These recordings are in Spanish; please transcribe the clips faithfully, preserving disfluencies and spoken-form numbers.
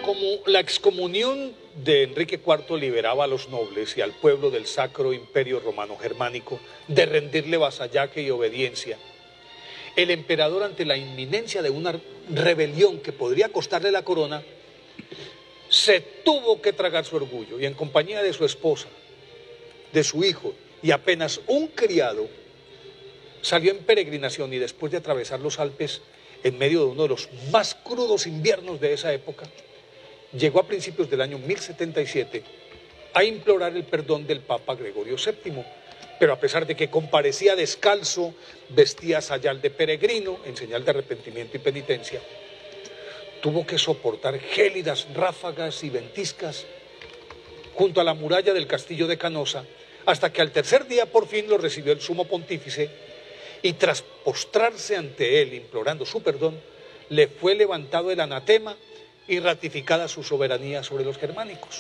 como la excomunión de Enrique cuarto liberaba a los nobles y al pueblo del Sacro Imperio Romano Germánico de rendirle vasallaje y obediencia, el emperador, ante la inminencia de una rebelión que podría costarle la corona, se tuvo que tragar su orgullo y, en compañía de su esposa, de su hijo y apenas un criado, salió en peregrinación, y después de atravesar los Alpes en medio de uno de los más crudos inviernos de esa época, llegó a principios del año mil setenta y siete a implorar el perdón del Papa Gregorio séptimo, pero a pesar de que comparecía descalzo, vestía sayal de peregrino en señal de arrepentimiento y penitencia, tuvo que soportar gélidas ráfagas y ventiscas junto a la muralla del castillo de Canosa, hasta que al tercer día por fin lo recibió el sumo pontífice, y tras postrarse ante él implorando su perdón, le fue levantado el anatema y ratificada su soberanía sobre los germánicos.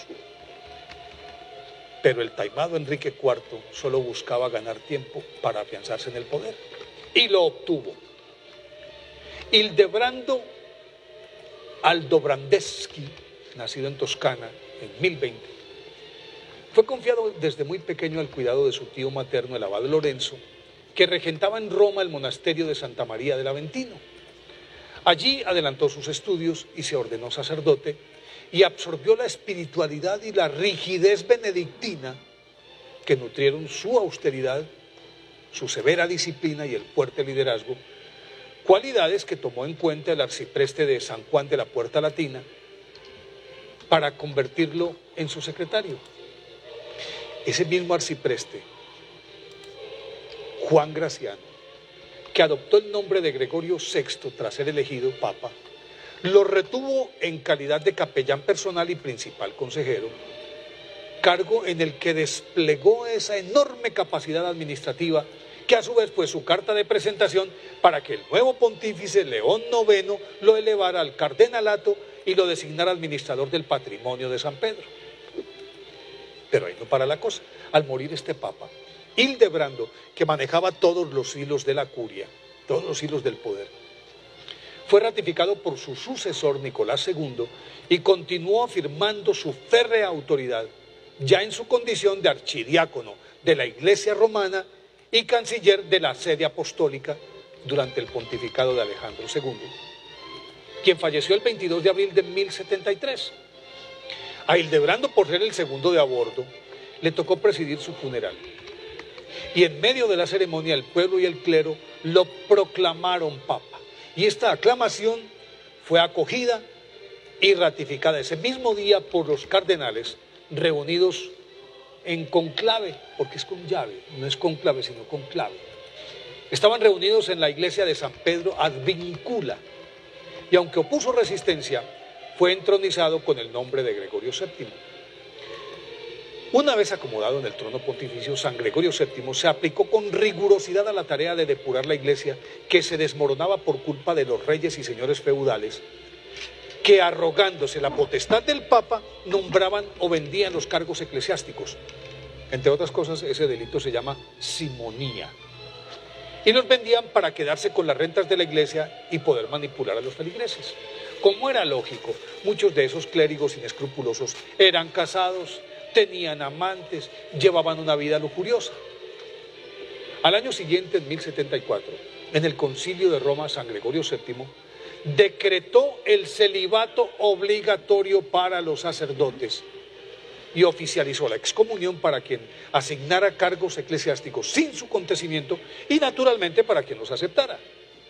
Pero el taimado Enrique cuarto solo buscaba ganar tiempo para afianzarse en el poder, y lo obtuvo. Hildebrando Aldobrandeschi, nacido en Toscana en mil veinte, fue confiado desde muy pequeño al cuidado de su tío materno, el abad Lorenzo, que regentaba en Roma el monasterio de Santa María del Aventino. Allí adelantó sus estudios y se ordenó sacerdote, y absorbió la espiritualidad y la rigidez benedictina que nutrieron su austeridad, su severa disciplina y el fuerte liderazgo, cualidades que tomó en cuenta el arcipreste de San Juan de la Puerta Latina para convertirlo en su secretario. Ese mismo arcipreste, Juan Graciano, que adoptó el nombre de Gregorio sexto tras ser elegido papa, lo retuvo en calidad de capellán personal y principal consejero, cargo en el que desplegó esa enorme capacidad administrativa que a su vez fue su carta de presentación para que el nuevo pontífice León noveno lo elevara al cardenalato y lo designara administrador del patrimonio de San Pedro. Pero ahí no para la cosa. Al morir este papa, Hildebrando, que manejaba todos los hilos de la curia, todos los hilos del poder, fue ratificado por su sucesor Nicolás segundo y continuó afirmando su férrea autoridad, ya en su condición de archidiácono de la Iglesia romana y canciller de la sede apostólica durante el pontificado de Alejandro segundo, quien falleció el veintidós de abril de mil setenta y tres. A Hildebrando, por ser el segundo de a bordo, le tocó presidir su funeral. Y en medio de la ceremonia, el pueblo y el clero lo proclamaron papa. Y esta aclamación fue acogida y ratificada ese mismo día por los cardenales reunidos en conclave, porque es con llave, no es conclave, sino conclave. Estaban reunidos en la iglesia de San Pedro ad Vincula, y aunque opuso resistencia, fue entronizado con el nombre de Gregorio séptimo. Una vez acomodado en el trono pontificio, San Gregorio séptimo se aplicó con rigurosidad a la tarea de depurar la iglesia, que se desmoronaba por culpa de los reyes y señores feudales, que, arrogándose la potestad del papa, nombraban o vendían los cargos eclesiásticos. Entre otras cosas, ese delito se llama simonía. Y los vendían para quedarse con las rentas de la iglesia y poder manipular a los feligreses. Como era lógico, muchos de esos clérigos inescrupulosos eran casados, tenían amantes, llevaban una vida lujuriosa. Al año siguiente, en mil setenta y cuatro, en el Concilio de Roma, San Gregorio séptimo decretó el celibato obligatorio para los sacerdotes y oficializó la excomunión para quien asignara cargos eclesiásticos sin su consentimiento y naturalmente para quien los aceptara.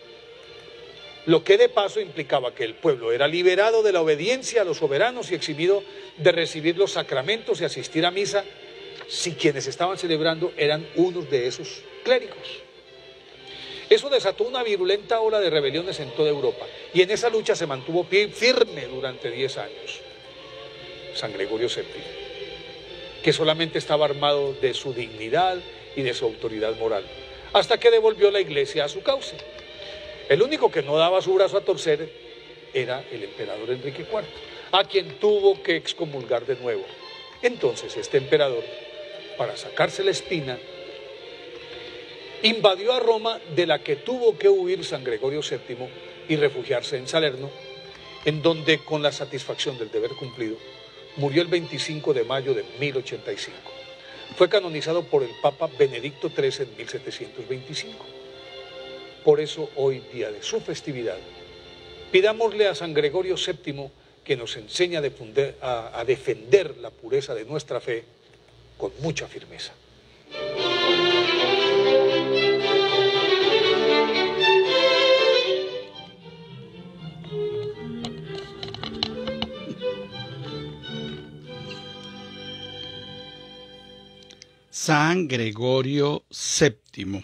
Lo que de paso implicaba que el pueblo era liberado de la obediencia a los soberanos y eximido de recibir los sacramentos y asistir a misa si quienes estaban celebrando eran unos de esos clérigos. Eso desató una virulenta ola de rebeliones en toda Europa, y en esa lucha se mantuvo firme durante diez años San Gregorio séptimo, que solamente estaba armado de su dignidad y de su autoridad moral, hasta que devolvió la iglesia a su cauce. El único que no daba su brazo a torcer era el emperador Enrique cuarto, a quien tuvo que excomulgar de nuevo. Entonces este emperador, para sacarse la espina, invadió a Roma, de la que tuvo que huir San Gregorio séptimo y refugiarse en Salerno, en donde, con la satisfacción del deber cumplido, murió el veinticinco de mayo de mil ochenta y cinco. Fue canonizado por el Papa Benedicto trece en mil setecientos veinticinco. Por eso, hoy, día de su festividad, pidámosle a San Gregorio séptimo que nos enseñe a defender, a, a defender la pureza de nuestra fe con mucha firmeza. San Gregorio séptimo.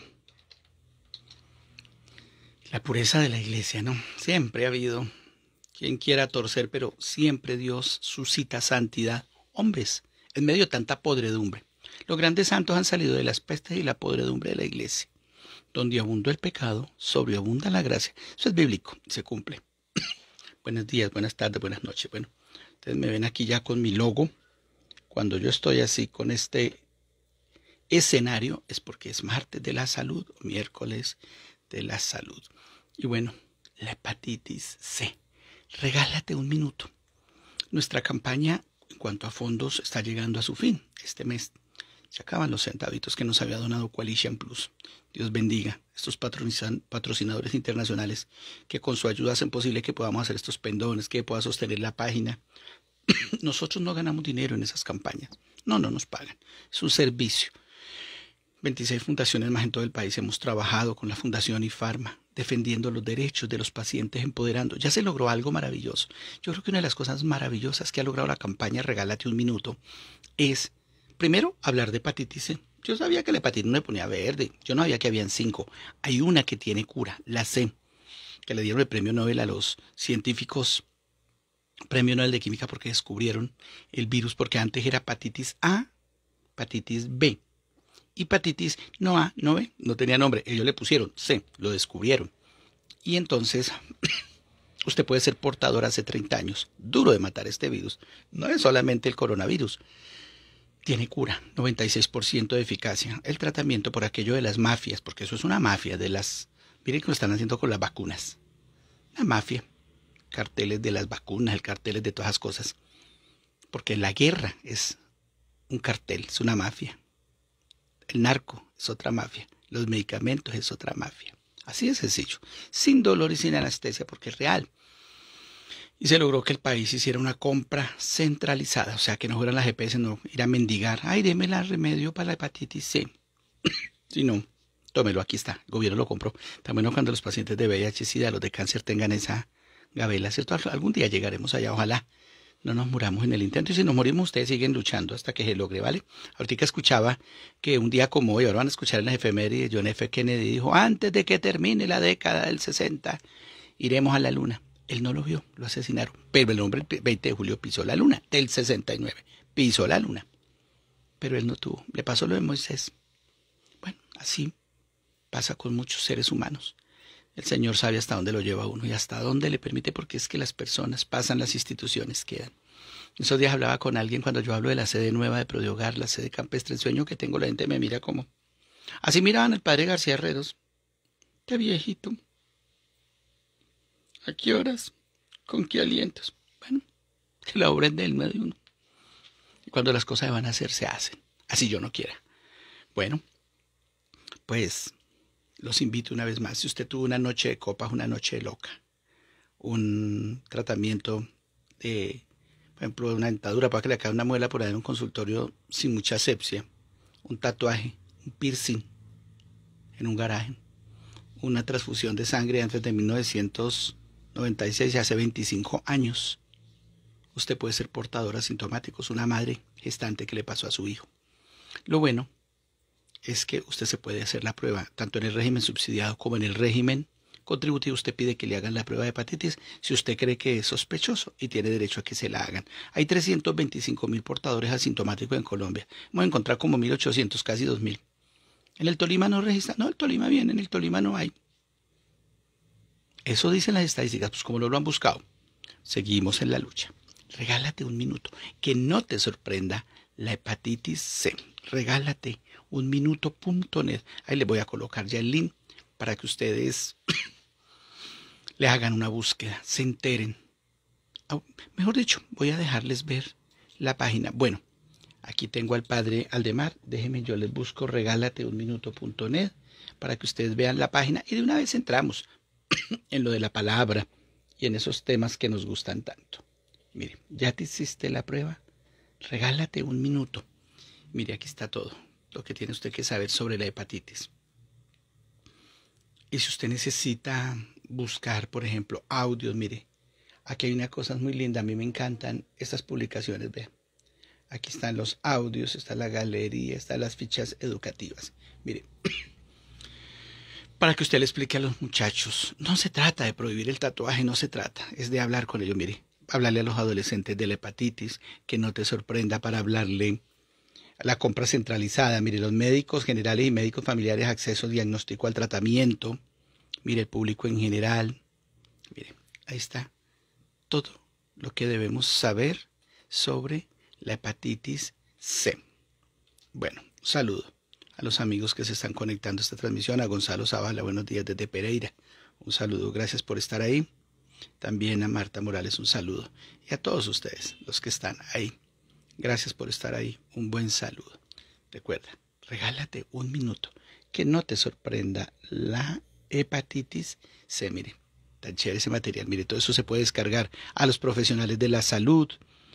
La pureza de la iglesia, ¿no? Siempre ha habido quien quiera torcer, pero siempre Dios suscita santidad. Hombres, en medio de tanta podredumbre. Los grandes santos han salido de las pestes y la podredumbre de la iglesia. Donde abundó el pecado, sobreabunda la gracia. Eso es bíblico, se cumple. Buenos días, buenas tardes, buenas noches. Bueno, ustedes me ven aquí ya con mi logo. Cuando yo estoy así con este escenario es porque es martes de la salud, o miércoles de la salud. Y bueno, la hepatitis C. Regálate un minuto. Nuestra campaña en cuanto a fondos está llegando a su fin. Este mes se acaban los centavitos que nos había donado Coalition Plus. Dios bendiga a estos patrocinadores internacionales que con su ayuda hacen posible que podamos hacer estos pendones, que pueda sostener la página. Nosotros no ganamos dinero en esas campañas. No, no nos pagan. Es un servicio. veintiséis fundaciones más en todo el país hemos trabajado con la Fundación IFARMA, defendiendo los derechos de los pacientes, empoderando. Ya se logró algo maravilloso. Yo creo que una de las cosas maravillosas que ha logrado la campaña Regálate un Minuto es, primero, hablar de hepatitis C. Yo sabía que la hepatitis no me ponía verde. Yo no sabía que habían cinco. Hay una que tiene cura, la C, que le dieron el premio Nobel a los científicos, premio Nobel de Química, porque descubrieron el virus, porque antes era hepatitis A, hepatitis B. Hepatitis no A, no B, no tenía nombre, ellos le pusieron C, lo descubrieron. Y entonces, usted puede ser portador hace treinta años, duro de matar este virus. No es solamente el coronavirus, tiene cura, noventa y seis por ciento de eficacia. El tratamiento por aquello de las mafias, porque eso es una mafia de las, miren que lo están haciendo con las vacunas. La mafia, carteles de las vacunas, el carteles de todas las cosas. Porque la guerra es un cartel, es una mafia. El narco es otra mafia, los medicamentos es otra mafia. Así de sencillo, sin dolor y sin anestesia, porque es real. Y se logró que el país hiciera una compra centralizada, o sea, que no fueran las G P S, no ir a mendigar. Ay, deme el remedio para la hepatitis C. Si no, tómelo, aquí está, el gobierno lo compró. Tan bueno cuando los pacientes de V I H, SIDA, los de cáncer tengan esa gabela, ¿cierto? Algún día llegaremos allá, ojalá. No nos muramos en el intento, y si nos morimos ustedes siguen luchando hasta que se logre, ¿vale? Ahorita escuchaba que un día como hoy, ahora van a escuchar en las efemérides, John F. Kennedy dijo, antes de que termine la década del sesenta, iremos a la luna. Él no lo vio, lo asesinaron, pero el hombre el veinte de julio pisó la luna, del sesenta y nueve, pisó la luna, pero él no tuvo, le pasó lo de Moisés. Bueno, así pasa con muchos seres humanos. El Señor sabe hasta dónde lo lleva a uno y hasta dónde le permite, porque es que las personas pasan, las instituciones quedan. Esos días hablaba con alguien cuando yo hablo de la sede nueva de Prodiogar, la sede campestre, el sueño que tengo, la gente me mira como... Así miraban al padre García Herreros. Qué viejito. ¿A qué horas? ¿Con qué alientos? Bueno, que la obra es de él, no de uno. Y cuando las cosas van a hacer, se hacen. Así yo no quiera. Bueno, pues... los invito una vez más. Si usted tuvo una noche de copas, una noche loca, un tratamiento de, por ejemplo, una dentadura para que le caiga una muela por ahí en un consultorio sin mucha asepsia, un tatuaje, un piercing en un garaje, una transfusión de sangre antes de mil novecientos noventa y seis, hace veinticinco años, usted puede ser portador asintomático. Es una madre gestante que le pasó a su hijo. Lo bueno es que usted se puede hacer la prueba, tanto en el régimen subsidiado como en el régimen contributivo. Usted pide que le hagan la prueba de hepatitis si usted cree que es sospechoso y tiene derecho a que se la hagan. Hay trescientos veinticinco mil portadores asintomáticos en Colombia. Vamos a encontrar como mil ochocientos, casi dos mil. En el Tolima no registra. No, el Tolima viene, en el Tolima no hay. Eso dicen las estadísticas, pues como no lo han buscado. Seguimos en la lucha. Regálate un minuto. Que no te sorprenda la hepatitis C. Regálate un minuto punto net. Ahí les voy a colocar ya el link para que ustedes le hagan una búsqueda, se enteren Mejor dicho, voy a dejarles ver la página. Bueno, aquí tengo al padre Aldemar. Déjenme, yo les busco regálate un minuto punto net para que ustedes vean la página y de una vez entramos en lo de la palabra y en esos temas que nos gustan tanto. Mire, ¿ya te hiciste la prueba? Regálate un minuto. Mire, aquí está todo lo que tiene usted que saber sobre la hepatitis. Y si usted necesita buscar, por ejemplo, audios, mire, aquí hay una cosa muy linda. A mí me encantan estas publicaciones, vean. Aquí están los audios, está la galería, están las fichas educativas. Mire, para que usted le explique a los muchachos, no se trata de prohibir el tatuaje, no se trata, es de hablar con ellos. Mire, hablarle a los adolescentes de la hepatitis, que no te sorprenda para hablarle a la compra centralizada. Mire, los médicos generales y médicos familiares, acceso diagnóstico al tratamiento. Mire, el público en general. Mire, ahí está todo lo que debemos saber sobre la hepatitis C. Bueno, un saludo a los amigos que se están conectando a esta transmisión. A Gonzalo Zavala, buenos días desde Pereira. Un saludo, gracias por estar ahí. También a Marta Morales, un saludo. Y a todos ustedes, los que están ahí. Gracias por estar ahí. Un buen saludo. Recuerda, regálate un minuto. Que no te sorprenda la hepatitis C. Mire, tan chévere ese material. Mire, todo eso se puede descargar a los profesionales de la salud,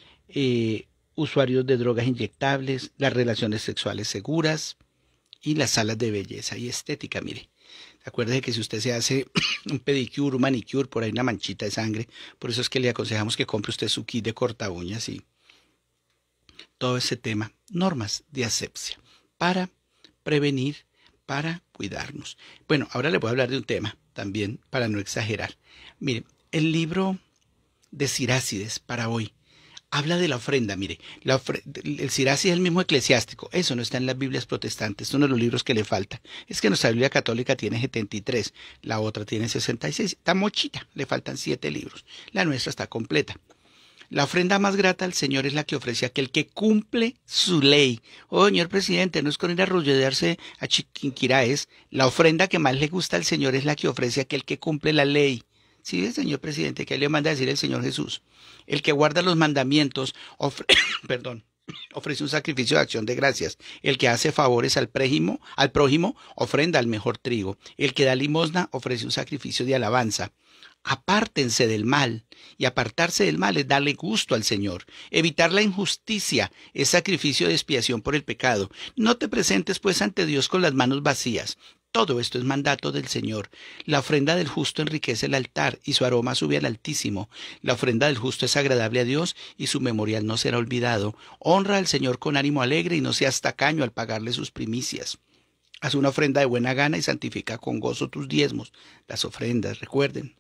eh, usuarios de drogas inyectables, las relaciones sexuales seguras y las salas de belleza y estética. Mire, acuérdese que si usted se hace un pedicure, un manicure, por ahí una manchita de sangre, por eso es que le aconsejamos que compre usted su kit de corta uñas y todo ese tema, normas de asepsia, para prevenir, para cuidarnos. Bueno, ahora le voy a hablar de un tema también, para no exagerar. Mire, el libro de Sirácides para hoy habla de la ofrenda. Mire, la ofre el Sirácides es el mismo eclesiástico. Eso no está en las Biblias protestantes, es uno de los libros que le falta. Es que nuestra Biblia católica tiene setenta y tres, la otra tiene sesenta y seis. Está mochita, le faltan siete libros. La nuestra está completa. La ofrenda más grata al Señor es la que ofrece aquel que cumple su ley. Oh, señor presidente, no es con ir a arrodillarse a Chiquinquirá, es la ofrenda que más le gusta al Señor es la que ofrece aquel que cumple la ley. Sí, señor presidente, que le manda a decir el Señor Jesús. El que guarda los mandamientos, ofre perdón, ofrece un sacrificio de acción de gracias. El que hace favores al prójimo, al prójimo, ofrenda al mejor trigo. El que da limosna, ofrece un sacrificio de alabanza. Apártense del mal, y apartarse del mal es darle gusto al Señor. Evitar la injusticia es sacrificio de expiación por el pecado. No te presentes pues ante Dios con las manos vacías. Todo esto es mandato del Señor. La ofrenda del justo enriquece el altar y su aroma sube al Altísimo. La ofrenda del justo es agradable a Dios y su memorial no será olvidado. Honra al Señor con ánimo alegre y no seas tacaño al pagarle sus primicias. Haz una ofrenda de buena gana y santifica con gozo tus diezmos. Las ofrendas, recuerden.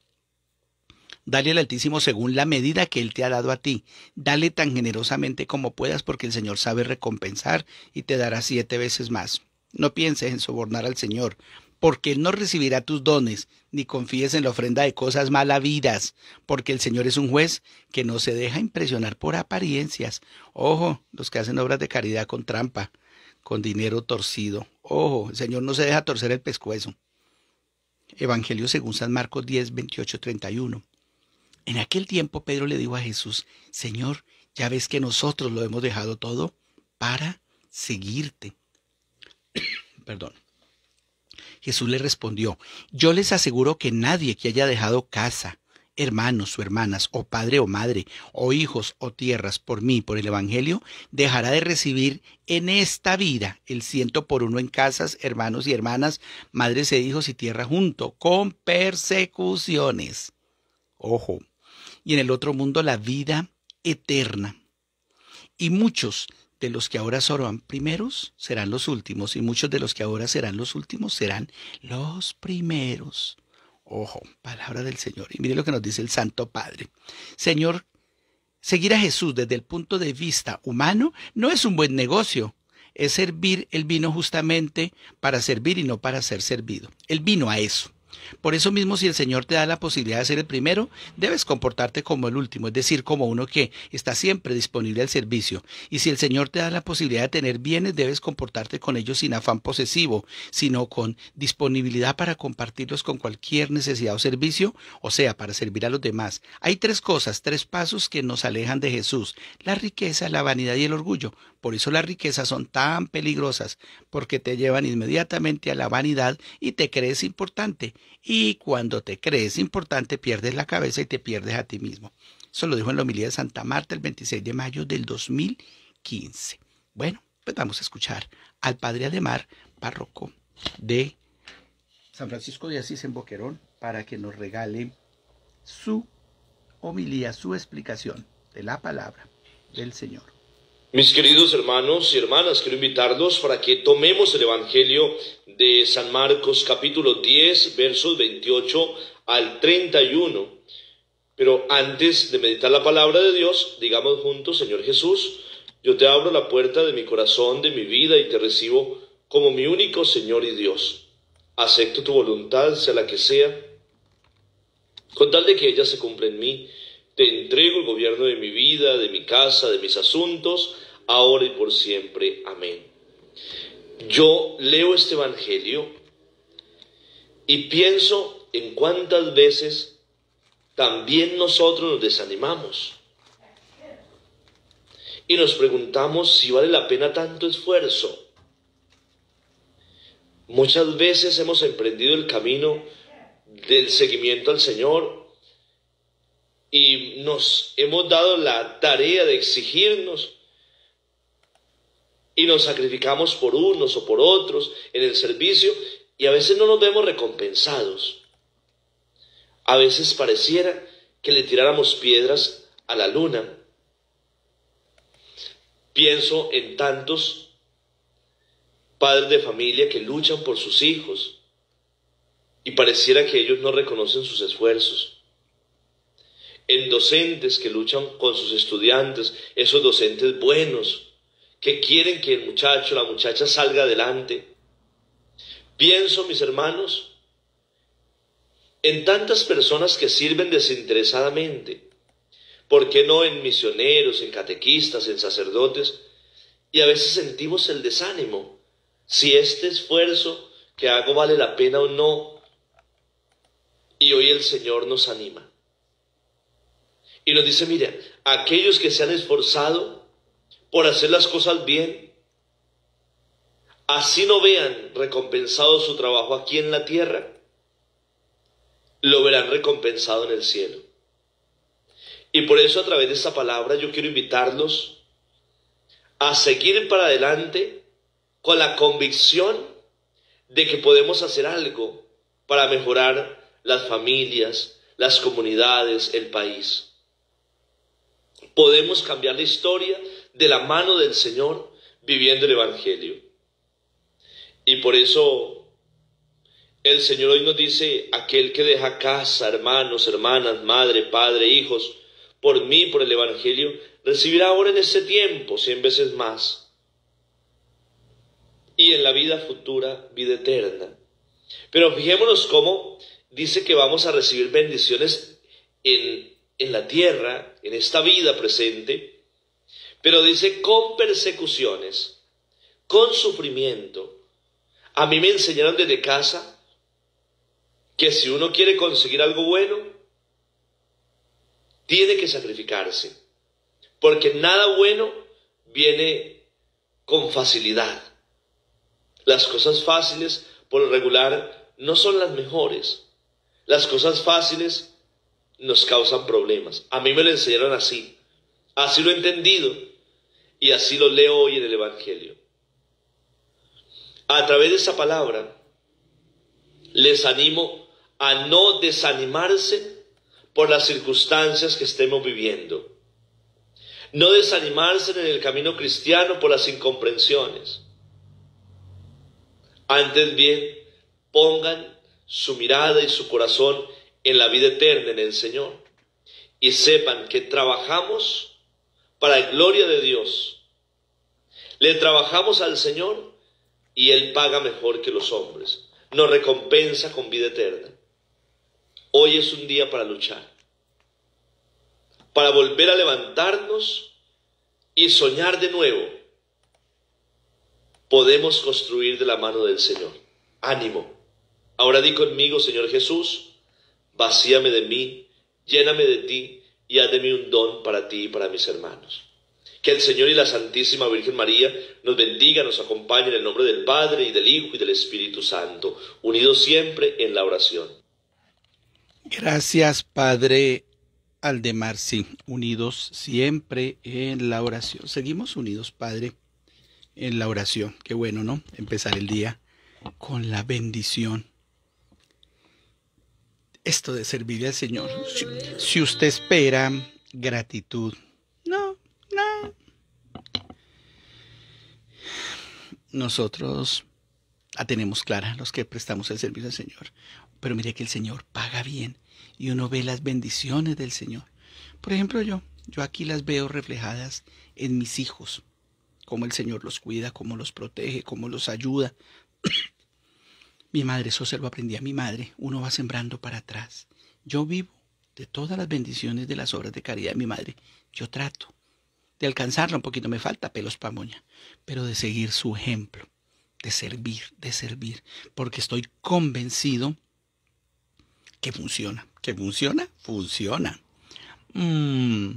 Dale al Altísimo según la medida que Él te ha dado a ti. Dale tan generosamente como puedas porque el Señor sabe recompensar y te dará siete veces más. No pienses en sobornar al Señor, porque Él no recibirá tus dones, ni confíes en la ofrenda de cosas mal habidas, porque el Señor es un juez que no se deja impresionar por apariencias. Ojo, los que hacen obras de caridad con trampa, con dinero torcido. Ojo, el Señor no se deja torcer el pescuezo. Evangelio según San Marcos diez, veintiocho, treinta y uno. En aquel tiempo Pedro le dijo a Jesús, Señor, ya ves que nosotros lo hemos dejado todo para seguirte. Perdón. Jesús le respondió, yo les aseguro que nadie que haya dejado casa, hermanos o hermanas, o padre o madre, o hijos o tierras por mí, por el Evangelio, dejará de recibir en esta vida el ciento por uno en casas, hermanos y hermanas, madres e hijos y tierra junto, con persecuciones. Ojo. Y en el otro mundo la vida eterna. Y muchos de los que ahora son primeros serán los últimos, y muchos de los que ahora serán los últimos serán los primeros. Ojo, palabra del Señor. Y mire lo que nos dice el Santo Padre. Señor, seguir a Jesús desde el punto de vista humano no es un buen negocio. Es servir, Él vino justamente para servir y no para ser servido. Él vino a eso. Por eso mismo, si el Señor te da la posibilidad de ser el primero, debes comportarte como el último, es decir, como uno que está siempre disponible al servicio. Y si el Señor te da la posibilidad de tener bienes, debes comportarte con ellos sin afán posesivo, sino con disponibilidad para compartirlos con cualquier necesidad o servicio, o sea, para servir a los demás. Hay tres cosas, tres pasos que nos alejan de Jesús: la riqueza, la vanidad y el orgullo. Por eso las riquezas son tan peligrosas, porque te llevan inmediatamente a la vanidad y te crees importante. Y cuando te crees importante, pierdes la cabeza y te pierdes a ti mismo. Eso lo dijo en la homilía de Santa Marta el veintiséis de mayo del dos mil quince. Bueno, pues vamos a escuchar al padre Ademar, párroco de San Francisco de Asís en Boquerón, para que nos regale su homilía, su explicación de la palabra del Señor. Mis queridos hermanos y hermanas, quiero invitarlos para que tomemos el Evangelio de San Marcos, capítulo diez, versos veintiocho al treinta y uno. Pero antes de meditar la palabra de Dios, digamos juntos: Señor Jesús, yo te abro la puerta de mi corazón, de mi vida, y te recibo como mi único Señor y Dios. Acepto tu voluntad, sea la que sea, con tal de que ella se cumpla en mí. Te entrego el gobierno de mi vida, de mi casa, de mis asuntos, ahora y por siempre. Amén. Yo leo este Evangelio y pienso en cuántas veces también nosotros nos desanimamos y nos preguntamos si vale la pena tanto esfuerzo. Muchas veces hemos emprendido el camino del seguimiento al Señor y nos hemos dado la tarea de exigirnos y nos sacrificamos por unos o por otros en el servicio, y a veces no nos vemos recompensados. A veces pareciera que le tiráramos piedras a la luna. Pienso en tantos padres de familia que luchan por sus hijos y pareciera que ellos no reconocen sus esfuerzos. En docentes que luchan con sus estudiantes, esos docentes buenos, que quieren que el muchacho, la muchacha salga adelante. Pienso, mis hermanos, en tantas personas que sirven desinteresadamente. ¿Por qué no en misioneros, en catequistas, en sacerdotes? Y a veces sentimos el desánimo, si este esfuerzo que hago vale la pena o no. Y hoy el Señor nos anima y nos dice: mira, aquellos que se han esforzado por hacer las cosas bien, así no vean recompensado su trabajo aquí en la tierra, lo verán recompensado en el cielo. Y por eso, a través de esta palabra, yo quiero invitarlos a seguir para adelante con la convicción de que podemos hacer algo para mejorar las familias, las comunidades, el país. Podemos cambiar la historia de la mano del Señor viviendo el Evangelio. Y por eso el Señor hoy nos dice: aquel que deja casa, hermanos, hermanas, madre, padre, hijos, por mí, por el Evangelio, recibirá ahora en este tiempo cien veces más. Y en la vida futura, vida eterna. Pero fijémonos cómo dice que vamos a recibir bendiciones en, en la tierra, en esta vida presente, pero dice con persecuciones, con sufrimiento. A mí me enseñaron desde casa que si uno quiere conseguir algo bueno, tiene que sacrificarse, porque nada bueno viene con facilidad. Las cosas fáciles, por lo regular, no son las mejores. Las cosas fáciles nos causan problemas. A mí me lo enseñaron así, así lo he entendido y así lo leo hoy en el Evangelio. A través de esa palabra les animo a no desanimarse por las circunstancias que estemos viviendo. No desanimarse en el camino cristiano por las incomprensiones. Antes bien, pongan su mirada y su corazón en la vida eterna, en el Señor. Y sepan que trabajamos para la gloria de Dios. Le trabajamos al Señor y Él paga mejor que los hombres. Nos recompensa con vida eterna. Hoy es un día para luchar, para volver a levantarnos y soñar de nuevo. Podemos construir de la mano del Señor. Ánimo. Ahora di conmigo, Señor Jesús, vacíame de mí, lléname de ti y haz de mí un don para ti y para mis hermanos. Que el Señor y la Santísima Virgen María nos bendiga, nos acompañe en el nombre del Padre y del Hijo y del Espíritu Santo, unidos siempre en la oración. Gracias, Padre Aldemar, sí, unidos siempre en la oración. Seguimos unidos, Padre, en la oración. Qué bueno, ¿no? Empezar el día con la bendición. Esto de servirle al Señor. Si, si usted espera gratitud, no, no. Nosotros la tenemos clara, los que prestamos el servicio al Señor. Pero mire que el Señor paga bien y uno ve las bendiciones del Señor. Por ejemplo, yo, yo aquí las veo reflejadas en mis hijos. Cómo el Señor los cuida, cómo los protege, cómo los ayuda. Mi madre, eso se lo aprendí a mi madre. Uno va sembrando para atrás. Yo vivo de todas las bendiciones de las obras de caridad de mi madre. Yo trato de alcanzarla un poquito. Me falta pelos pa' moña. Pero de seguir su ejemplo. De servir, de servir. Porque estoy convencido que funciona. ¿Que funciona? Funciona. Mm.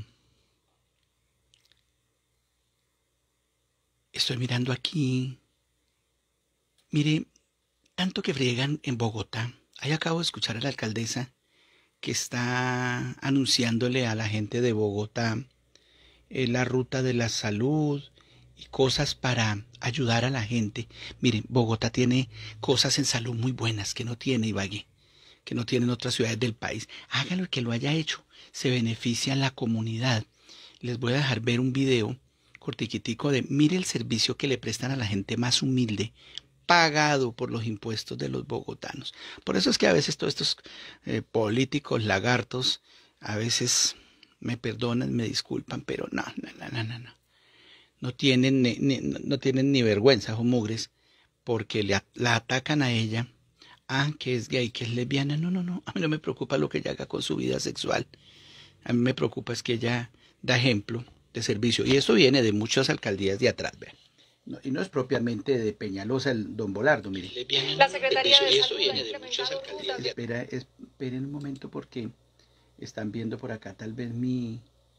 Estoy mirando aquí. Mire, tanto que friegan en Bogotá. Ahí acabo de escuchar a la alcaldesa que está anunciándole a la gente de Bogotá eh, la ruta de la salud y cosas para ayudar a la gente. Miren, Bogotá tiene cosas en salud muy buenas que no tiene Ibagué, que no tienen otras ciudades del país. Hágalo, el que lo haya hecho. Se beneficia la comunidad. Les voy a dejar ver un video cortiquitico de mire el servicio que le prestan a la gente más humilde, pagado por los impuestos de los bogotanos. Por eso es que a veces todos estos eh, políticos lagartos, a veces me perdonan, me disculpan, pero no, no, no, no, no. No tienen ni, ni, no tienen ni vergüenza, o mugres, porque le, la atacan a ella. Ah, que es gay, que es lesbiana. No, no, no. A mí no me preocupa lo que ella haga con su vida sexual. A mí me preocupa es que ella da ejemplo de servicio. Y eso viene de muchas alcaldías de atrás, vean. No, y no es propiamente de Peñalosa el don Bolardo, mire. La Secretaría de y eso Salud viene de muchas alcaldías. Espera, esperen un momento porque están viendo por acá tal vez mi...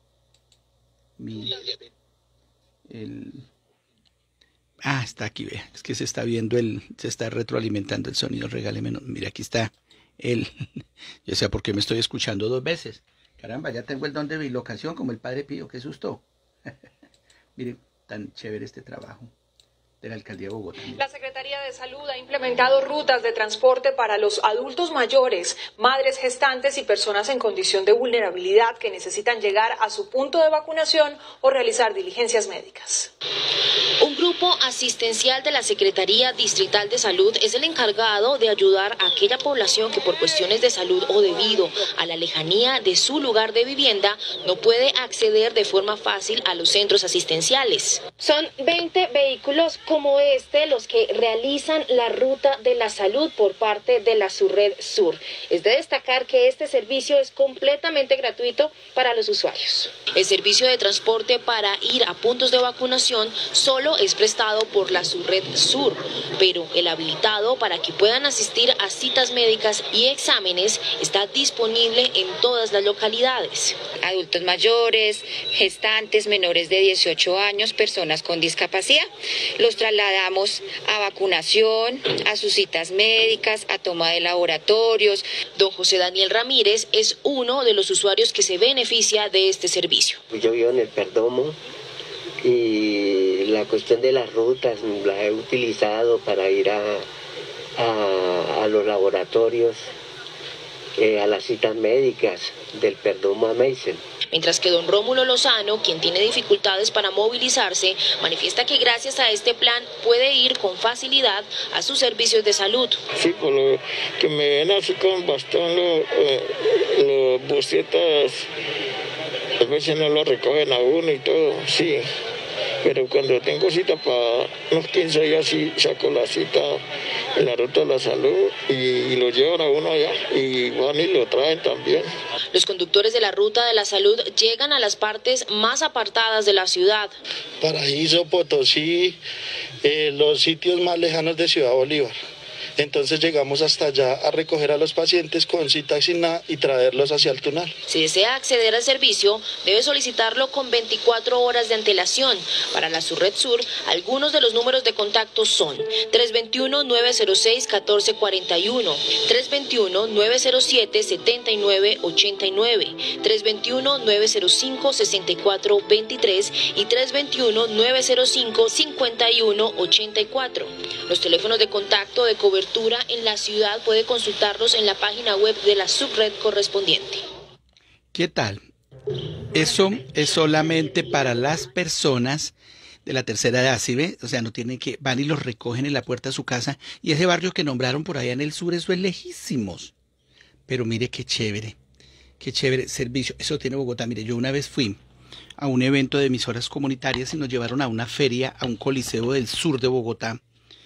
mi el, ah, está aquí, vea. Es que se está viendo el... se está retroalimentando el sonido. Regáleme. No, mira, aquí está el... yo sé por qué me estoy escuchando dos veces. Caramba, ya tengo el don de bilocación como el Padre Pío. Qué susto. Miren, tan chévere este trabajo de la Alcaldía de Bogotá. La Secretaría de Salud ha implementado rutas de transporte para los adultos mayores, madres gestantes y personas en condición de vulnerabilidad que necesitan llegar a su punto de vacunación o realizar diligencias médicas. Un grupo asistencial de la Secretaría Distrital de Salud es el encargado de ayudar a aquella población que por cuestiones de salud o debido a la lejanía de su lugar de vivienda no puede acceder de forma fácil a los centros asistenciales. Son veinte vehículos como este los que realizan la ruta de la salud por parte de la Surred Sur. Es de destacar que este servicio es completamente gratuito para los usuarios. El servicio de transporte para ir a puntos de vacunación solo es prestado por la Surred Sur, pero el habilitado para que puedan asistir a citas médicas y exámenes está disponible en todas las localidades. Adultos mayores, gestantes menores de dieciocho años, personas con discapacidad. Los trasladamos a vacunación, a sus citas médicas, a toma de laboratorios. Don José Daniel Ramírez es uno de los usuarios que se beneficia de este servicio. Yo vivo en el Perdomo y la cuestión de las rutas las he utilizado para ir a, a, a los laboratorios, eh, a las citas médicas del Perdomo a Meisen. Mientras que don Rómulo Lozano, quien tiene dificultades para movilizarse, manifiesta que gracias a este plan puede ir con facilidad a sus servicios de salud. Sí, por lo que me ven así con bastón, los, eh, los busetas, a veces no lo recogen a uno y todo, sí. pero cuando tengo cita para unos quince días sí saco la cita en la ruta de la salud y, y lo llevan a uno allá y van y lo traen también. Los conductores de la ruta de la salud llegan a las partes más apartadas de la ciudad. Paraíso, Potosí, eh, los sitios más lejanos de Ciudad Bolívar. Entonces llegamos hasta allá a recoger a los pacientes con cita asignada y traerlos hacia el Tunal. Si desea acceder al servicio, debe solicitarlo con veinticuatro horas de antelación. Para la Surred Sur, algunos de los números de contacto son tres dos uno, nueve cero seis, uno cuatro cuatro uno, tres dos uno, nueve cero siete, siete nueve ocho nueve, tres dos uno, nueve cero cinco, seis cuatro dos tres y tres dos uno, nueve cero cinco, cinco uno ocho cuatro. Los teléfonos de contacto de cobertura en la ciudad puede consultarlos en la página web de la subred correspondiente. ¿Qué tal? Eso es solamente para las personas de la tercera edad, ¿sí ve? O sea, no tienen que, van y los recogen en la puerta de su casa, y ese barrio que nombraron por allá en el sur, eso es lejísimos. Pero mire qué chévere, qué chévere servicio. Eso tiene Bogotá. Mire, yo una vez fui a un evento de emisoras comunitarias y nos llevaron a una feria, a un coliseo del sur de Bogotá,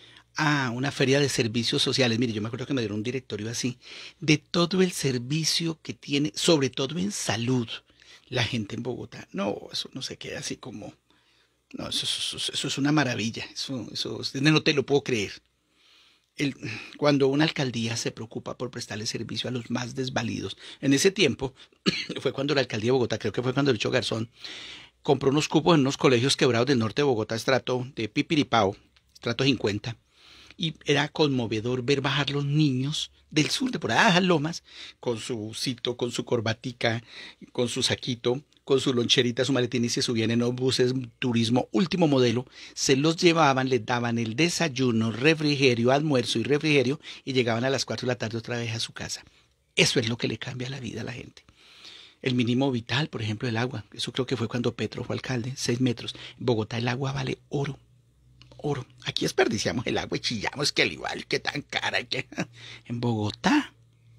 a una feria de servicios sociales. Mire, yo me acuerdo que me dieron un directorio así, de todo el servicio que tiene, sobre todo en salud, la gente en Bogotá. No, eso no se queda así como... No, eso, eso, eso es una maravilla, eso, eso no te lo puedo creer. El, cuando una alcaldía se preocupa por prestarle servicio a los más desvalidos, en ese tiempo, fue cuando la alcaldía de Bogotá, creo que fue cuando Lucho Garzón, compró unos cupos en unos colegios quebrados del norte de Bogotá, estrato de Pipiripao, estrato cincuenta, y era conmovedor ver bajar los niños del sur, de por allá, a Lomas, con su cito, con su corbatica, con su saquito, con su loncherita, su maletín, y se subían en los buses turismo último modelo, se los llevaban, les daban el desayuno, refrigerio, almuerzo y refrigerio, y llegaban a las cuatro de la tarde otra vez a su casa. Eso es lo que le cambia la vida a la gente. El mínimo vital, por ejemplo, el agua, eso creo que fue cuando Petro fue alcalde, seis metros. En Bogotá el agua vale oro. Oro. Aquí desperdiciamos el agua y chillamos que el igual, que tan cara, que en Bogotá.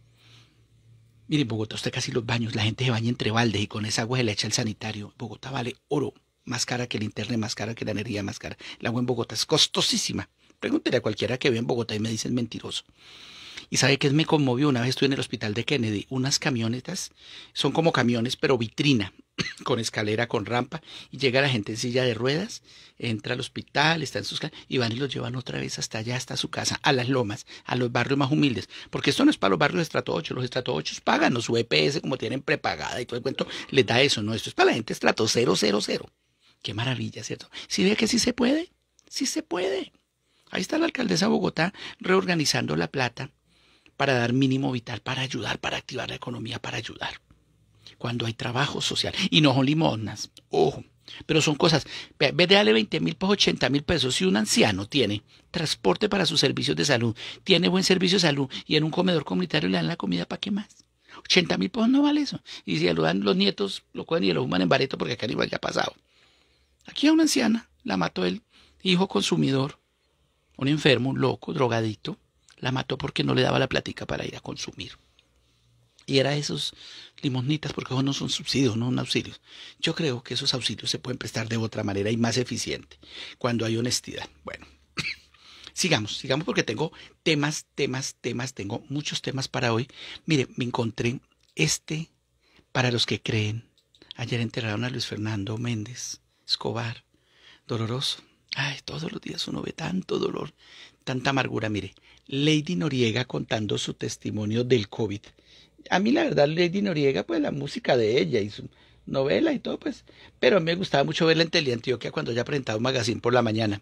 Mire, en Bogotá usted casi los baños, la gente se baña entre baldes y con esa agua se le echa el sanitario. Bogotá vale oro, más cara que el internet, más cara que la energía, más cara. El agua en Bogotá es costosísima. Pregúntele a cualquiera que vive en Bogotá y me dicen mentiroso. ¿Y sabe qué me conmovió? Una vez estuve en el hospital de Kennedy, unas camionetas, son como camiones, pero vitrina, con escalera, con rampa, y llega la gente en silla de ruedas, entra al hospital, está en sus casas, y van y los llevan otra vez hasta allá, hasta su casa, a las lomas, a los barrios más humildes, porque esto no es para los barrios de estrato ocho, los estrato ocho pagan, o su E P S, como tienen prepagada y todo el cuento, les da eso, no, esto es para la gente estrato cero cero cero. Qué maravilla, ¿cierto? ¿Sí ve que sí se puede? Sí se puede. Ahí está la alcaldesa de Bogotá reorganizando la plata para dar mínimo vital, para ayudar, para activar la economía, para ayudar. Cuando hay trabajo social. Y no son limosnas, ojo. Pero son cosas, en vez de darle veinte mil, pues ochenta mil pesos. Si un anciano tiene transporte para sus servicios de salud, tiene buen servicio de salud, y en un comedor comunitario le dan la comida, ¿para qué más? ochenta mil pesos no vale eso. Y si lo dan los nietos, lo cogen y lo fuman en bareto, porque acá ni ya ha pasado. Aquí a una anciana, la mató el hijo consumidor, un enfermo, un loco, drogadito. La mató porque no le daba la plática para ir a consumir. Y era esos limosnitas, porque esos no son subsidios, no son auxilios. Yo creo que esos auxilios se pueden prestar de otra manera y más eficiente, cuando hay honestidad. Bueno, sigamos, sigamos porque tengo temas, temas, temas, tengo muchos temas para hoy. Mire, me encontré este, para los que creen. Ayer enterraron a Luis Fernando Méndez Escobar, doloroso. Ay, todos los días uno ve tanto dolor, tanta amargura. Mire, Lady Noriega contando su testimonio del COVID. A mí la verdad Lady Noriega, pues la música de ella y su novela y todo, pues, pero a mí me gustaba mucho verla en Teleantioquia cuando ella presentaba un magazine por la mañana.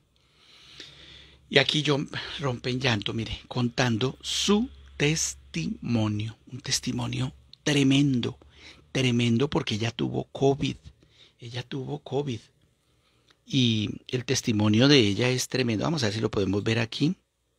Y aquí yo rompe en llanto, mire, contando su testimonio, un testimonio tremendo, tremendo porque ella tuvo COVID, ella tuvo COVID. Y el testimonio de ella es tremendo. Vamos a ver si lo podemos ver aquí.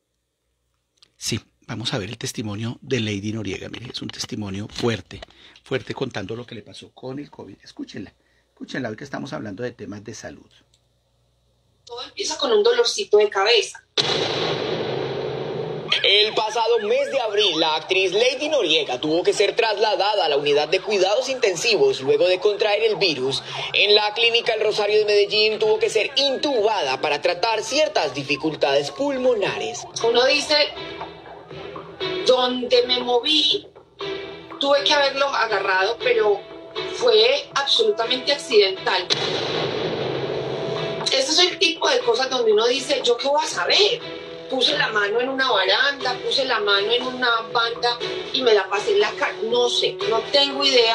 Sí, vamos a ver el testimonio de Lady Noriega. Mire, es un testimonio fuerte, fuerte contando lo que le pasó con el COVID. Escúchenla, escúchenla, hoy que estamos hablando de temas de salud. Todo empieza con un dolorcito de cabeza. El pasado mes de abril, la actriz Lady Noriega tuvo que ser trasladada a la unidad de cuidados intensivos luego de contraer el virus. En la clínica El Rosario de Medellín tuvo que ser intubada para tratar ciertas dificultades pulmonares. Uno dice, donde me moví, tuve que haberlo agarrado, pero fue absolutamente accidental. Ese es el tipo de cosas donde uno dice, ¿yo qué voy a saber? Puse la mano en una baranda, puse la mano en una banda y me la pasé en la cara. No sé, no tengo idea.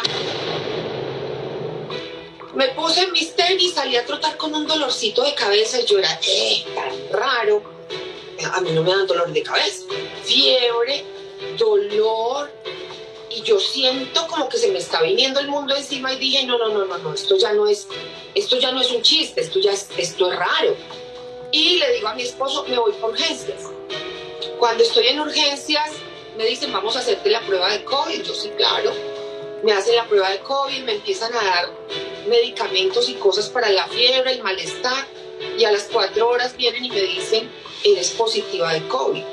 Me puse mis tenis, salí a trotar con un dolorcito de cabeza y yo era, eh, tan raro. A mí no me dan dolor de cabeza. Fiebre, dolor. Y yo siento como que se me está viniendo el mundo encima y dije, no, no, no, no, no, esto ya no es, esto ya no es un chiste, esto ya es, esto es raro. Y le digo a mi esposo, me voy por urgencias. Cuando estoy en urgencias, me dicen, vamos a hacerte la prueba de COVID. Yo sí, claro. Me hacen la prueba de COVID, me empiezan a dar medicamentos y cosas para la fiebre, el malestar. Y a las cuatro horas vienen y me dicen, eres positiva de COVID.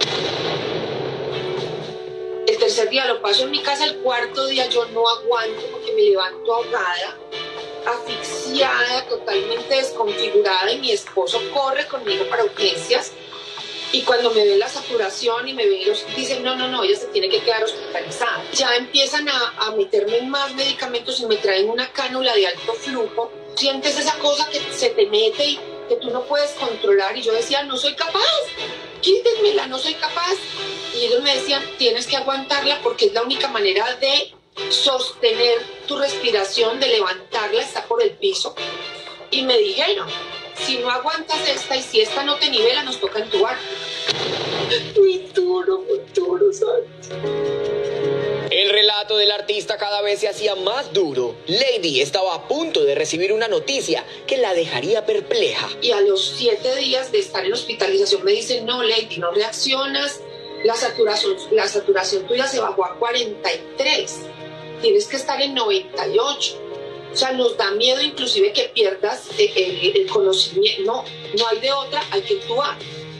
El tercer día lo paso en mi casa, el cuarto día yo no aguanto porque me levanto ahogada, asfixiada, totalmente desconfigurada, y mi esposo corre conmigo para urgencias, y cuando me ven la saturación y me ven los, dicen no, no, no, ella se tiene que quedar hospitalizada. Ya empiezan a, a meterme más medicamentos y me traen una cánula de alto flujo. Sientes esa cosa que se te mete y que tú no puedes controlar, y yo decía, no soy capaz, quítenmela, no soy capaz. Y ellos me decían, tienes que aguantarla porque es la única manera de sostener tu respiración, de levantarla, está por el piso. Y me dijeron, si no aguantas esta y si esta no te nivela, nos toca entubar. Muy duro, muy duro, ¿sabes? El relato del artista cada vez se hacía más duro. Lady estaba a punto de recibir una noticia que la dejaría perpleja. Y a los siete días de estar en hospitalización me dicen, no, Lady, no reaccionas, la saturación, la saturación tuya se bajó a cuarenta y tres, tienes que estar en noventa y ocho. O sea, nos da miedo inclusive que pierdas el, el, el conocimiento. No, no hay de otra, hay que actuar.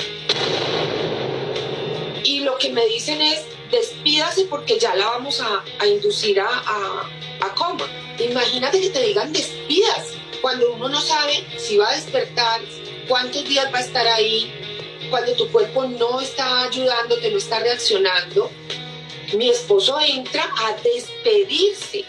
Y lo que me dicen es, despídase porque ya la vamos a, a inducir a, a, a coma. Imagínate que te digan despídase, cuando uno no sabe si va a despertar, cuántos días va a estar ahí, cuando tu cuerpo no está ayudándote, no está reaccionando. Mi esposo entra a despedirse.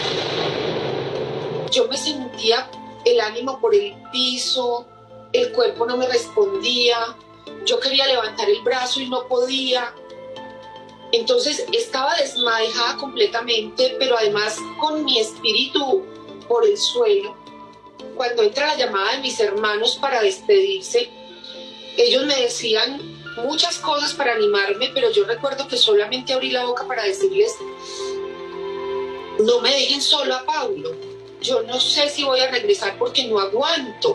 Yo me sentía el ánimo por el piso, el cuerpo no me respondía, yo quería levantar el brazo y no podía. Entonces estaba desmadejada completamente, pero además con mi espíritu por el suelo. Cuando entra la llamada de mis hermanos para despedirse, ellos me decían muchas cosas para animarme, pero yo recuerdo que solamente abrí la boca para decirles, no me dejen solo a Paulo, yo no sé si voy a regresar porque no aguanto.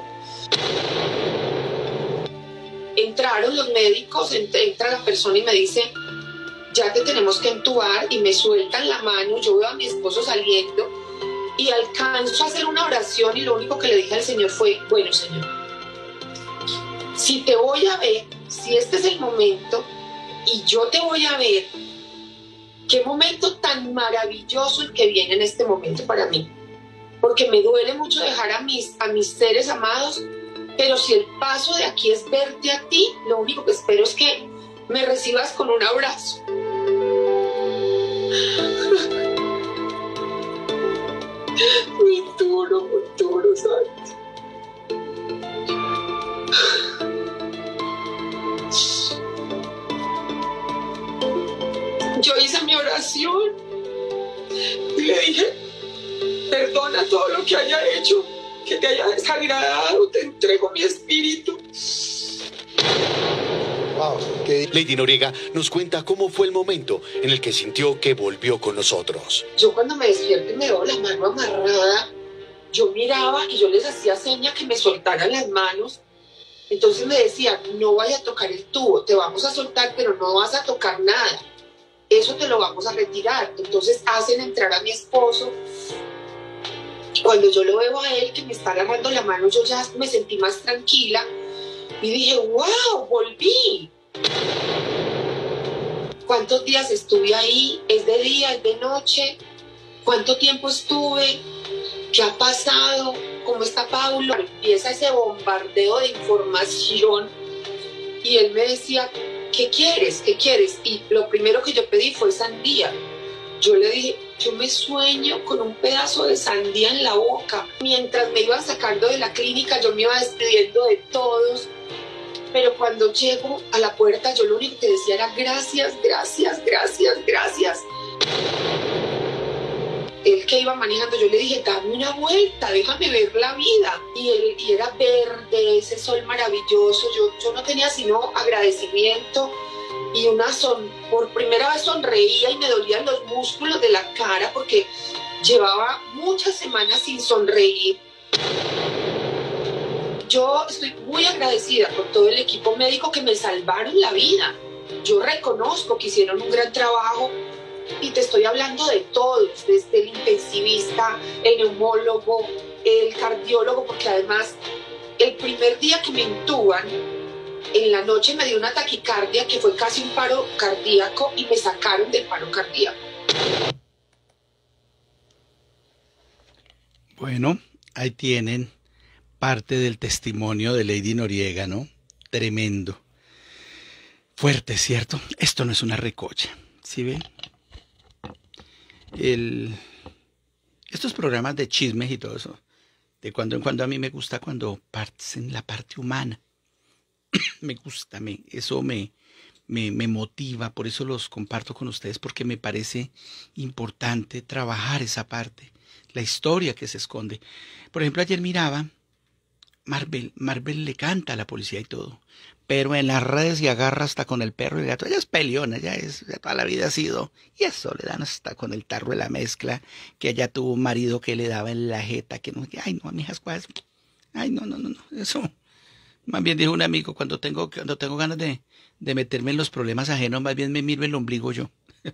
Entraron los médicos, entra la persona y me dice, ya te tenemos que entubar, y me sueltan la mano, yo veo a mi esposo saliendo y alcanzo a hacer una oración, y lo único que le dije al Señor fue, bueno, Señor, si te voy a ver, si este es el momento y yo te voy a ver, qué momento tan maravilloso el que viene en este momento para mí, porque me duele mucho dejar a mis, a mis seres amados, pero si el paso de aquí es verte a ti, lo único que espero es que me recibas con un abrazo. Muy duro, muy duro, ¿sabes? Yo hice mi oración y le dije, perdona todo lo que haya hecho, que te haya desagradado, te entrego mi espíritu. Wow. Lady Noriega nos cuenta cómo fue el momento en el que sintió que volvió con nosotros. Yo cuando me despierto y me veo la mano amarrada, yo miraba y yo les hacía seña que me soltaran las manos. Entonces me decían, no vaya a tocar el tubo, te vamos a soltar, pero no vas a tocar nada. Eso te lo vamos a retirar. Entonces hacen entrar a mi esposo. Cuando yo lo veo a él que me está agarrando la mano, yo ya me sentí más tranquila y dije, wow, volví. ¿Cuántos días estuve ahí? ¿Es de día? ¿Es de noche? ¿Cuánto tiempo estuve? ¿Qué ha pasado? ¿Cómo está Paulo? Empieza ese bombardeo de información y él me decía, ¿qué quieres? ¿Qué quieres? Y lo primero que yo pedí fue sandía. Yo le dije, yo me sueño con un pedazo de sandía en la boca. Mientras me iban sacando de la clínica, yo me iba despidiendo de todos. Pero cuando llego a la puerta, yo lo único que decía era gracias, gracias, gracias, gracias. Él que iba manejando, yo le dije, dame una vuelta, déjame ver la vida. Y, él, y era verde, ese sol maravilloso. Yo, yo no tenía sino agradecimiento y una son. Por primera vez sonreía y me dolían los músculos de la cara porque llevaba muchas semanas sin sonreír. Yo estoy muy agradecida con todo el equipo médico que me salvaron la vida. Yo reconozco que hicieron un gran trabajo y te estoy hablando de todos, desde el intensivista, el neumólogo, el cardiólogo, porque además el primer día que me intuban, en la noche me dio una taquicardia que fue casi un paro cardíaco y me sacaron del paro cardíaco. Bueno, ahí tienen parte del testimonio de Lady Noriega, ¿no? Tremendo. Fuerte, ¿cierto? Esto no es una recocha, ¿sí ven? El... Estos programas de chismes y todo eso, de cuando en cuando a mí me gusta cuando parten la parte humana. Me gusta, me, eso me, me, me motiva, por eso los comparto con ustedes, porque me parece importante trabajar esa parte, la historia que se esconde. Por ejemplo, ayer miraba, Marvel, Marvel le canta a la policía y todo, pero en las redes se agarra hasta con el perro y el gato. Ella es peleona, ella es, ya toda la vida ha sido, y eso le dan hasta con el tarro de la mezcla, que ella tuvo un marido que le daba en la jeta, que no, que, ay no, mijas, ¿cuál? Ay no, no, no, no, eso. Más bien dijo un amigo, cuando tengo, cuando tengo ganas de, de meterme en los problemas ajenos, más bien me miro el ombligo yo.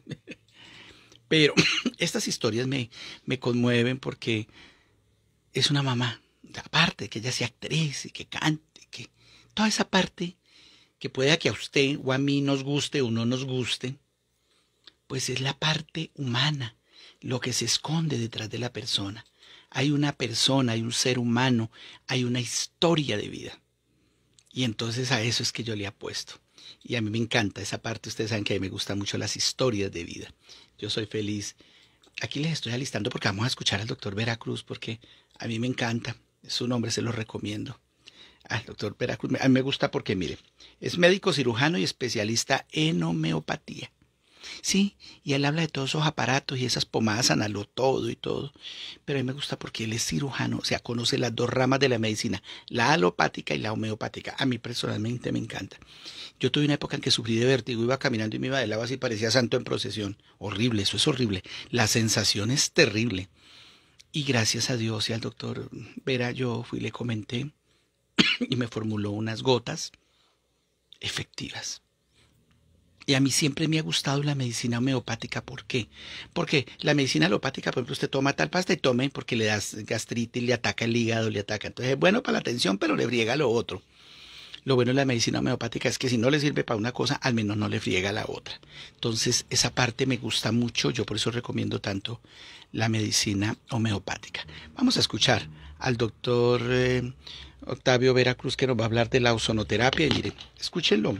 Pero estas historias me, me conmueven porque es una mamá, aparte que ella sea actriz y que cante, que toda esa parte que pueda que a usted o a mí nos guste o no nos guste, pues es la parte humana, lo que se esconde detrás de la persona. Hay una persona, hay un ser humano, hay una historia de vida. Y entonces a eso es que yo le apuesto. Y a mí me encanta esa parte. Ustedes saben que a mí me gustan mucho las historias de vida. Yo soy feliz. Aquí les estoy alistando porque vamos a escuchar al doctor Veracruz, porque a mí me encanta. Su nombre se lo recomiendo. Al doctor Veracruz. A mí me gusta porque, mire, es médico cirujano y especialista en homeopatía. Sí, y él habla de todos esos aparatos y esas pomadas analotodo y todo, pero a mí me gusta porque él es cirujano, o sea, conoce las dos ramas de la medicina, la alopática y la homeopática. A mí personalmente me encanta. Yo tuve una época en que sufrí de vértigo, iba caminando y me iba de lado así, parecía santo en procesión. Horrible, eso es horrible. La sensación es terrible. Y gracias a Dios y al doctor Vera, yo fui y le comenté y me formuló unas gotas efectivas. Y a mí siempre me ha gustado la medicina homeopática. ¿Por qué? Porque la medicina alopática, por ejemplo, usted toma tal pasta y tome porque le das gastritis, le ataca el hígado, le ataca. Entonces es bueno para la tensión, pero le friega lo otro. Lo bueno de la medicina homeopática es que si no le sirve para una cosa, al menos no le friega la otra. Entonces esa parte me gusta mucho. Yo por eso recomiendo tanto la medicina homeopática. Vamos a escuchar al doctor eh, Octavio Veracruz, que nos va a hablar de la ozonoterapia. Y mire, escúchenlo.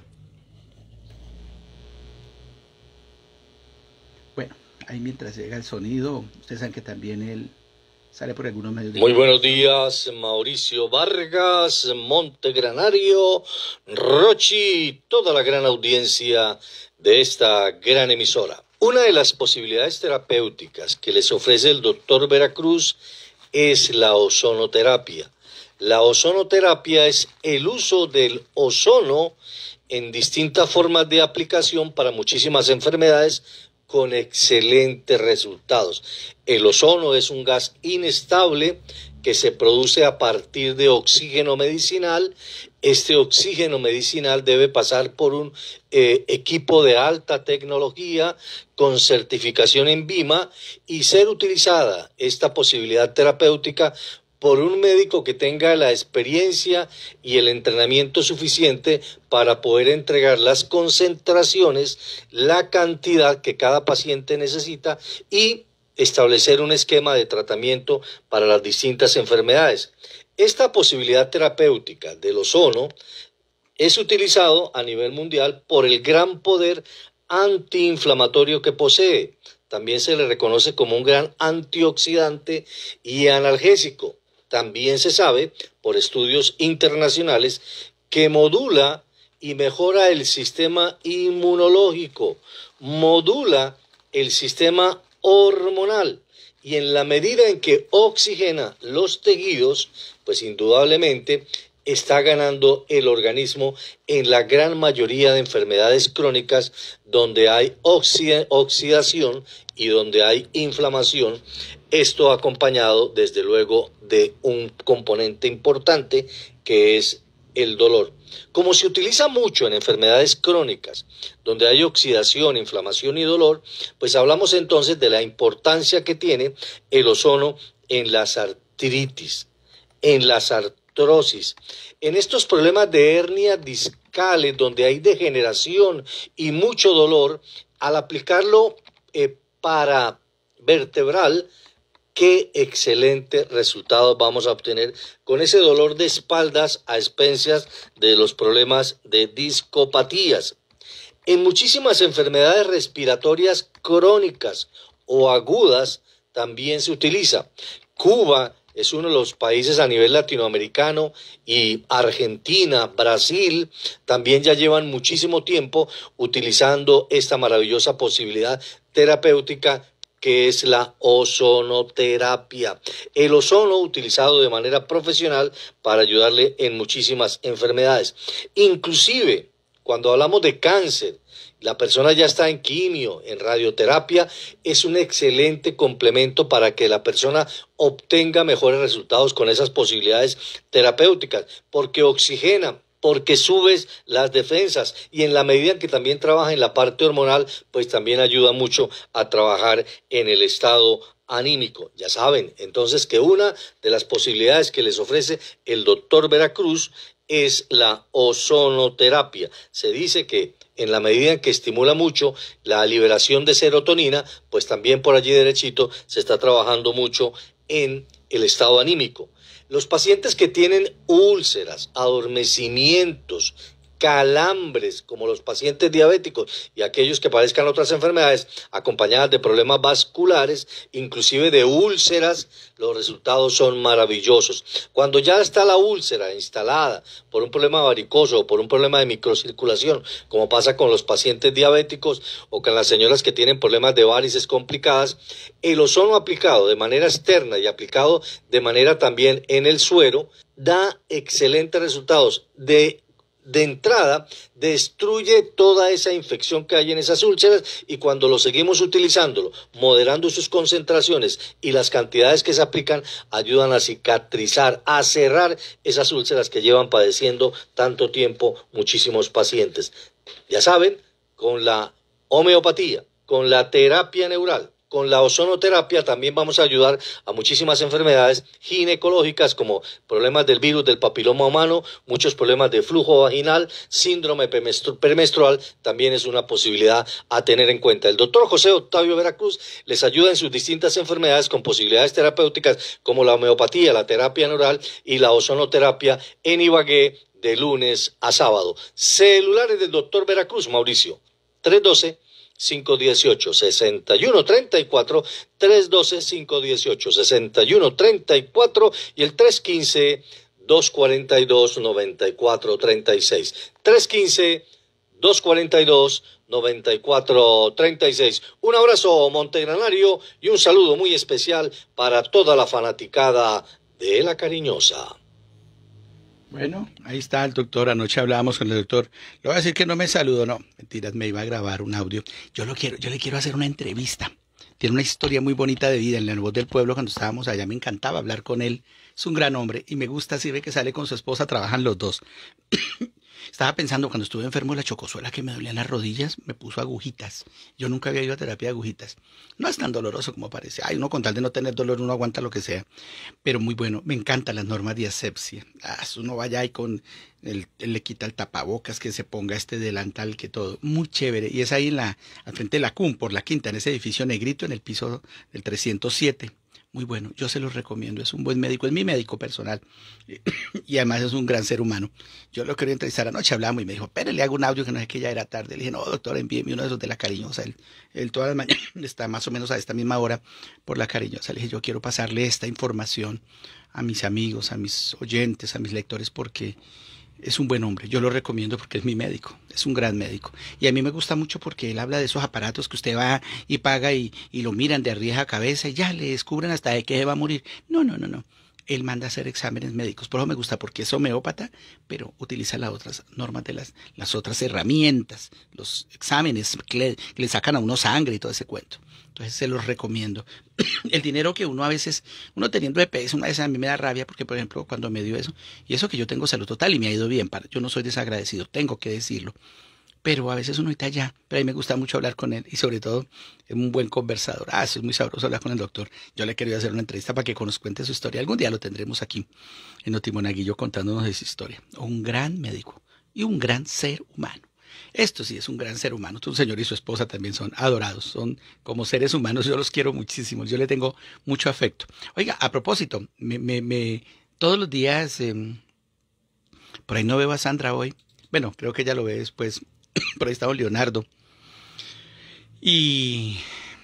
Bueno, ahí mientras llega el sonido, ustedes saben que también él sale por algunos medios de... Muy buenos días, Mauricio Vargas, Montegranario, Rochi, toda la gran audiencia de esta gran emisora. Una de las posibilidades terapéuticas que les ofrece el doctor Veracruz es la ozonoterapia. La ozonoterapia es el uso del ozono en distintas formas de aplicación para muchísimas enfermedades, con excelentes resultados. El ozono es un gas inestable que se produce a partir de oxígeno medicinal. Este oxígeno medicinal debe pasar por un eh, equipo de alta tecnología con certificación en BIMA y ser utilizada esta posibilidad terapéutica por un médico que tenga la experiencia y el entrenamiento suficiente para poder entregar las concentraciones, la cantidad que cada paciente necesita y establecer un esquema de tratamiento para las distintas enfermedades. Esta posibilidad terapéutica del ozono es utilizado a nivel mundial por el gran poder antiinflamatorio que posee. También se le reconoce como un gran antioxidante y analgésico. También se sabe, por estudios internacionales, que modula y mejora el sistema inmunológico, modula el sistema hormonal y en la medida en que oxigena los tejidos, pues indudablemente está ganando el organismo en la gran mayoría de enfermedades crónicas donde hay oxi- oxidación y donde hay inflamación. Esto acompañado, desde luego, de un componente importante que es el dolor. Como se utiliza mucho en enfermedades crónicas, donde hay oxidación, inflamación y dolor, pues hablamos entonces de la importancia que tiene el ozono en las artritis, en las artrosis, en estos problemas de hernia discales, donde hay degeneración y mucho dolor. Al aplicarlo eh, para vertebral, qué excelente resultado vamos a obtener con ese dolor de espaldas a expensas de los problemas de discopatías. En muchísimas enfermedades respiratorias crónicas o agudas también se utiliza. Cuba es uno de los países a nivel latinoamericano y Argentina, Brasil, también ya llevan muchísimo tiempo utilizando esta maravillosa posibilidad terapéutica que es la ozonoterapia. El ozono utilizado de manera profesional para ayudarle en muchísimas enfermedades. Inclusive, cuando hablamos de cáncer, la persona ya está en quimio, en radioterapia, es un excelente complemento para que la persona obtenga mejores resultados con esas posibilidades terapéuticas, porque oxigena, porque subes las defensas y en la medida en que también trabaja en la parte hormonal, pues también ayuda mucho a trabajar en el estado anímico. Ya saben, entonces, que una de las posibilidades que les ofrece el doctor Veracruz es la ozonoterapia. Se dice que en la medida en que estimula mucho la liberación de serotonina, pues también por allí derechito se está trabajando mucho en el estado anímico. Los pacientes que tienen úlceras, adormecimientos, calambres, como los pacientes diabéticos y aquellos que padezcan otras enfermedades acompañadas de problemas vasculares, inclusive de úlceras, los resultados son maravillosos. Cuando ya está la úlcera instalada por un problema varicoso o por un problema de microcirculación, como pasa con los pacientes diabéticos o con las señoras que tienen problemas de varices complicadas, el ozono aplicado de manera externa y aplicado de manera también en el suero da excelentes resultados. De De entrada, destruye toda esa infección que hay en esas úlceras y cuando lo seguimos utilizándolo, moderando sus concentraciones y las cantidades que se aplican, ayudan a cicatrizar, a cerrar esas úlceras que llevan padeciendo tanto tiempo muchísimos pacientes. Ya saben, con la homeopatía, con la terapia neural, con la ozonoterapia también vamos a ayudar a muchísimas enfermedades ginecológicas como problemas del virus del papiloma humano, muchos problemas de flujo vaginal, síndrome premenstrual, también es una posibilidad a tener en cuenta. El doctor José Octavio Veracruz les ayuda en sus distintas enfermedades con posibilidades terapéuticas como la homeopatía, la terapia neural y la ozonoterapia en Ibagué de lunes a sábado. Celulares del doctor Veracruz, Mauricio, tres uno dos, cinco uno ocho, seis uno tres cuatro, tres uno dos, cinco uno ocho, seis uno tres cuatro y el tres uno cinco, dos cuatro dos, nueve cuatro tres seis. tres uno cinco, dos cuatro dos, nueve cuatro tres seis. Un abrazo montegranario y un saludo muy especial para toda la fanaticada de La Cariñosa. Bueno, ahí está el doctor. Anoche hablábamos con el doctor. Le voy a decir que no me saludó, no. Mentiras, me iba a grabar un audio. Yo lo quiero, yo le quiero hacer una entrevista. Tiene una historia muy bonita de vida en La Voz del Pueblo. Cuando estábamos allá me encantaba hablar con él. Es un gran hombre y me gusta, si ve que sale con su esposa, trabajan los dos. Estaba pensando cuando estuve enfermo de la chocosuela que me dolían las rodillas, me puso agujitas. Yo nunca había ido a terapia de agujitas. No es tan doloroso como parece. Ay, uno con tal de no tener dolor, uno aguanta lo que sea. Pero muy bueno, me encantan las normas de asepsia. Ah, uno vaya ahí con, el, él le quita el tapabocas, que se ponga este delantal, que todo. Muy chévere. Y es ahí en la, al frente de la C U M, por la Quinta, en ese edificio negrito, en el piso del trescientos siete. Muy bueno, yo se los recomiendo, es un buen médico, es mi médico personal y además es un gran ser humano. Yo lo quería entrevistar anoche, hablamos y me dijo, pero le hago un audio que no es que ya era tarde. Le dije, no, doctor, envíeme uno de esos de La Cariñosa. Él, él todas las mañanas está más o menos a esta misma hora por La Cariñosa. Le dije, yo quiero pasarle esta información a mis amigos, a mis oyentes, a mis lectores, porque es un buen hombre. Yo lo recomiendo porque es mi médico, es un gran médico. Y a mí me gusta mucho porque él habla de esos aparatos que usted va y paga y, y lo miran de arriba a cabeza y ya le descubren hasta de qué se va a morir. No, no, no, no. Él manda a hacer exámenes médicos. Por eso me gusta, porque es homeópata, pero utiliza las otras normas de las, las otras herramientas, los exámenes que le, que le sacan a uno sangre y todo ese cuento. Entonces se los recomiendo. El dinero que uno a veces, uno teniendo E P S, una vez a mí me da rabia porque, por ejemplo, cuando me dio eso, y eso que yo tengo salud total y me ha ido bien, yo no soy desagradecido, tengo que decirlo. Pero a veces uno está allá, pero a mí me gusta mucho hablar con él y sobre todo es un buen conversador. Ah, eso es muy sabroso hablar con el doctor. Yo le quería hacer una entrevista para que nos cuente su historia. Algún día lo tendremos aquí en Notimonaguillo contándonos de su historia. Un gran médico y un gran ser humano. Esto sí es un gran ser humano. Tu señor y su esposa también son adorados, son como seres humanos. Yo los quiero muchísimo, yo le tengo mucho afecto. Oiga, a propósito, me, me, me, todos los días, eh, por ahí no veo a Sandra hoy. Bueno, creo que ella lo ve después. Por ahí está don Leonardo. Y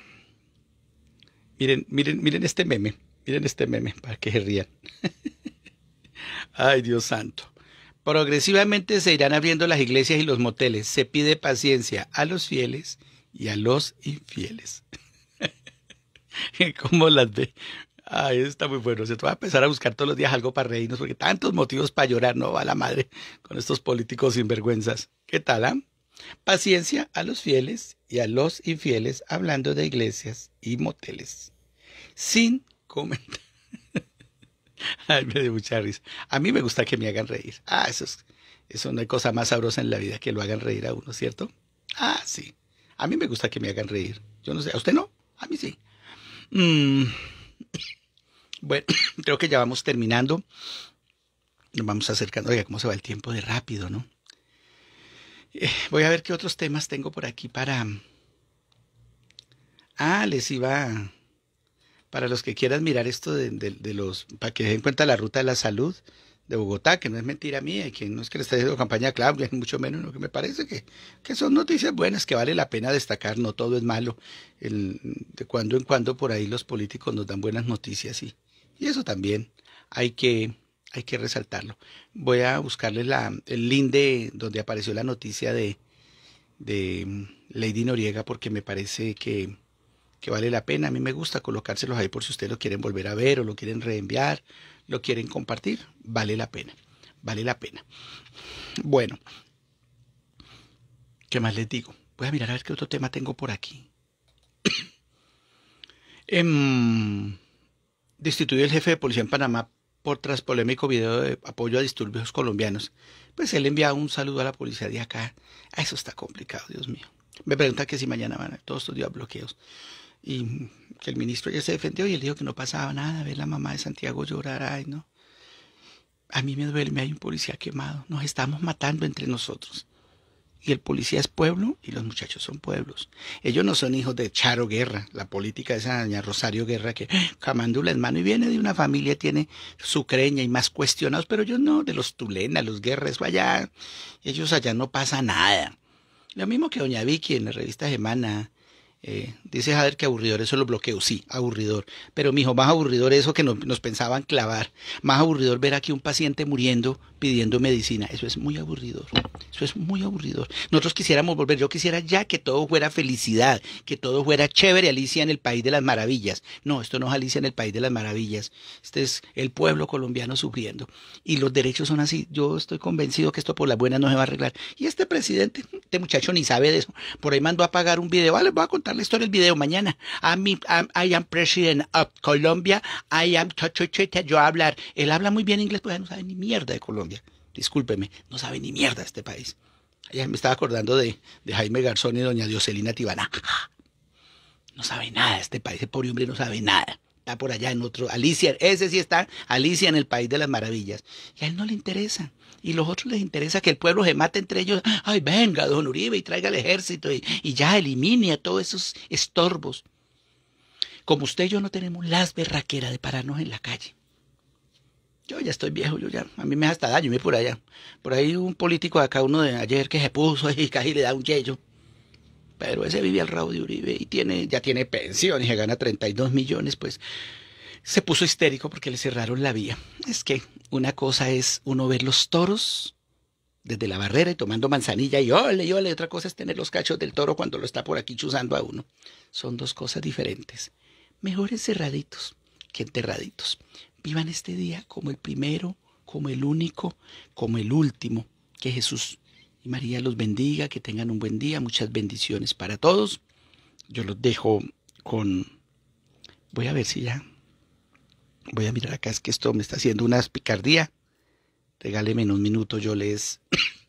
miren, miren, miren este meme, miren este meme para que se rían. Ay, Dios santo. Progresivamente se irán abriendo las iglesias y los moteles. Se pide paciencia a los fieles y a los infieles. ¿Cómo las ve? Ay, eso está muy bueno. Se te va a empezar a buscar todos los días algo para reírnos, porque tantos motivos para llorar, no va la madre con estos políticos sinvergüenzas. ¿Qué tal, ah? Paciencia a los fieles y a los infieles, hablando de iglesias y moteles. Sin comentar. Ay, me dio mucha risa. A mí me gusta que me hagan reír. Ah, eso es, eso no hay cosa más sabrosa en la vida que lo hagan reír a uno, ¿cierto? Ah, sí. A mí me gusta que me hagan reír. Yo no sé, ¿a usted no? A mí sí. Mm. Bueno, creo que ya vamos terminando. Nos vamos acercando. Oiga, cómo se va el tiempo de rápido, ¿no? Eh, voy a ver qué otros temas tengo por aquí para... Ah, les iba... Para los que quieran mirar esto de, de, de los... Para que den cuenta la ruta de la salud de Bogotá, que no es mentira mía, y que no es que le esté haciendo campaña a Claudia, ni mucho menos, no, que me parece que, que son noticias buenas, que vale la pena destacar, no todo es malo. El, de cuando en cuando por ahí los políticos nos dan buenas noticias, y, y eso también hay que... Hay que resaltarlo. Voy a buscarles la, el link de donde apareció la noticia de, de Lady Noriega, porque me parece que, que vale la pena. A mí me gusta colocárselos ahí por si ustedes lo quieren volver a ver o lo quieren reenviar, lo quieren compartir. Vale la pena, vale la pena. Bueno, ¿qué más les digo? Voy a mirar a ver qué otro tema tengo por aquí. eh, destituyó el jefe de policía en Panamá por tras polémico video de apoyo a disturbios colombianos. Pues él envía un saludo a la policía de acá. Ah, eso está complicado, Dios mío. Me pregunta que si mañana van a todos estos días bloqueos. Y que el ministro ya se defendió y él dijo que no pasaba nada. Ver la mamá de Santiago llorar, ay, no. A mí me duele, me hay un policía quemado. Nos estamos matando entre nosotros. Y el policía es pueblo y los muchachos son pueblos. Ellos no son hijos de Charo Guerra, la política de esa doña Rosario Guerra que camandula en mano y viene de una familia, tiene su creña y más cuestionados, pero ellos no, de los Tulena, los Guerra, eso allá, ellos allá no pasa nada. Lo mismo que doña Vicky en la revista Semana. Eh, dice Jader que aburridor eso los bloqueos, sí, aburridor, pero mijo, más aburridor eso que nos, nos pensaban clavar, más aburridor ver aquí un paciente muriendo pidiendo medicina, eso es muy aburridor, eso es muy aburridor. Nosotros quisiéramos volver, yo quisiera ya que todo fuera felicidad, que todo fuera chévere, Alicia en el País de las Maravillas. No, esto no es Alicia en el País de las Maravillas, este es el pueblo colombiano sufriendo, y los derechos son así. Yo estoy convencido que esto por las buenas no se va a arreglar, y este presidente, este muchacho ni sabe de eso, por ahí mandó a pagar un video, vale, voy a contar contar la historia del video mañana. I'm, I'm, I am president of Colombia. I am... Yo a hablar. Él habla muy bien inglés, pues no sabe ni mierda de Colombia. Discúlpeme, no sabe ni mierda de este país. Ya me estaba acordando de, de Jaime Garzón y doña Dioselina Tibana. No sabe nada de este país. El pobre hombre no sabe nada. Está por allá en otro... Alicia, ese sí está. Alicia en el País de las Maravillas. Y a él no le interesa. Y a los otros les interesa que el pueblo se mate entre ellos. Ay, venga, don Uribe, y traiga el ejército y, y ya elimine a todos esos estorbos. Como usted y yo no tenemos las berraqueras de pararnos en la calle. Yo ya estoy viejo, yo ya, a mí me da hasta daño, me por allá. Por ahí un político de acá, uno de ayer que se puso y casi le da un yello. Pero ese vive al lado de Uribe y tiene, ya tiene pensión y se gana treinta y dos millones, pues se puso histérico porque le cerraron la vía. Es que una cosa es uno ver los toros desde la barrera y tomando manzanilla y ole, y ole, otra cosa es tener los cachos del toro cuando lo está por aquí chuzando a uno. Son dos cosas diferentes. Mejor encerraditos que enterraditos. Vivan este día como el primero, como el único, como el último. Que Jesús y María los bendiga, que tengan un buen día, muchas bendiciones para todos. Yo los dejo con... Voy a ver si ya... Voy a mirar acá, es que esto me está haciendo una picardía. Regáleme un minuto, yo les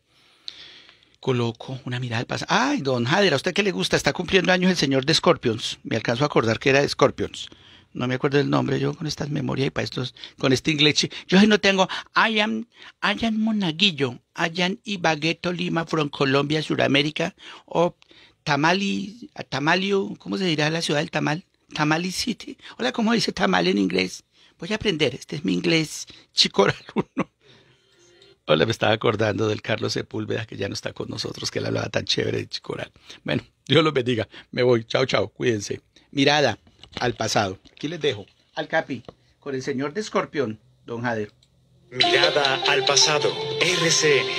coloco una mirada al pasado. Ay, don Jader, ¿a usted qué le gusta? Está cumpliendo años el señor de Scorpions. Me alcanzo a acordar que era de Scorpions. No me acuerdo del nombre, yo con estas memorias y para estos, con este inglés. Yo no tengo, I am, I am Monaguillo, I am Ibagué, Tolima, from Colombia, Suramérica, o Tamali, Tamalio, ¿cómo se dirá la ciudad del Tamal? Tamale City. Hola, ¿cómo dice Tamal en inglés? Voy a aprender, este es mi inglés chicoral uno. Hola, me estaba acordando del Carlos Sepúlveda, que ya no está con nosotros, que él hablaba tan chévere de chicoral. Bueno, Dios los bendiga, me voy, chao, chao, cuídense. Mirada al pasado. Aquí les dejo al Capi con el señor de Escorpión, don Jader. Mirada al pasado. R C N.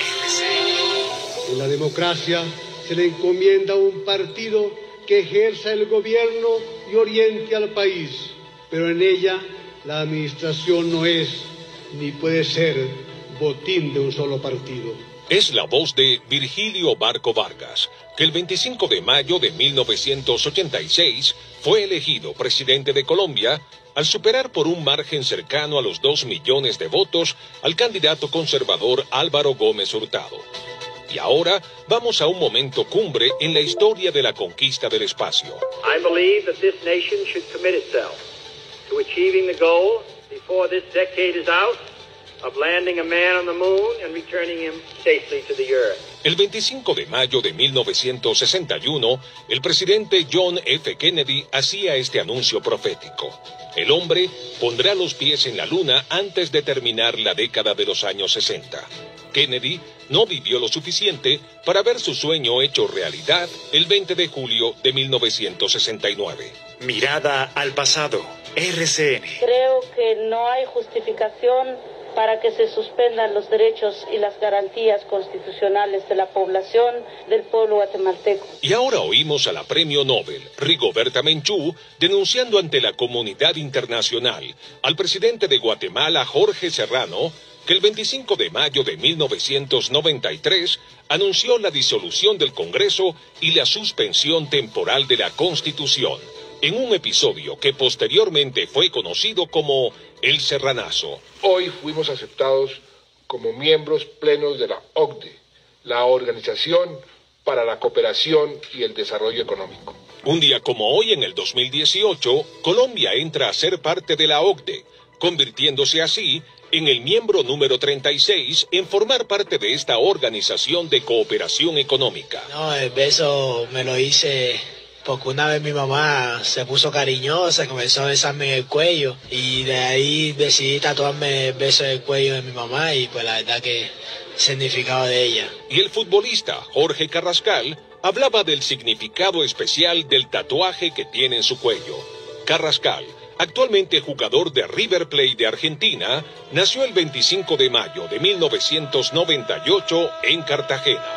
En la democracia se le encomienda a un partido que ejerza el gobierno y oriente al país, pero en ella la administración no es ni puede ser botín de un solo partido. Es la voz de Virgilio Barco Vargas, que el veinticinco de mayo de mil novecientos ochenta y seis fue elegido presidente de Colombia al superar por un margen cercano a los dos millones de votos al candidato conservador Álvaro Gómez Hurtado. Y ahora vamos a un momento cumbre en la historia de la conquista del espacio. I believe that this nation should commit itself to achieving the goal before this decade is out of landing a man on the moon and returning him safely to the earth. El veinticinco de mayo de mil novecientos sesenta y uno, el presidente John F. Kennedy hacía este anuncio profético. El hombre pondrá los pies en la luna antes de terminar la década de los años sesenta. Kennedy no vivió lo suficiente para ver su sueño hecho realidad el veinte de julio de mil novecientos sesenta y nueve. Mirada al pasado. R C N. Creo que no hay justificación para que se suspendan los derechos y las garantías constitucionales de la población del pueblo guatemalteco. Y ahora oímos a la premio Nobel, Rigoberta Menchú, denunciando ante la comunidad internacional al presidente de Guatemala, Jorge Serrano, que el veinticinco de mayo de mil novecientos noventa y tres anunció la disolución del Congreso y la suspensión temporal de la Constitución, en un episodio que posteriormente fue conocido como el Serranazo. Hoy fuimos aceptados como miembros plenos de la O C D E, la Organización para la Cooperación y el Desarrollo Económico. Un día como hoy, en el dos mil dieciocho, Colombia entra a ser parte de la O C D E, convirtiéndose así en el miembro número treinta y seis en formar parte de esta organización de cooperación económica. No, el beso me lo hice porque una vez mi mamá se puso cariñosa, comenzó a besarme el cuello y de ahí decidí tatuarme el beso del cuello de mi mamá y pues la verdad que significado de ella. Y el futbolista Jorge Carrascal hablaba del significado especial del tatuaje que tiene en su cuello. Carrascal, actualmente jugador de River Plate de Argentina, nació el veinticinco de mayo de mil novecientos noventa y ocho en Cartagena.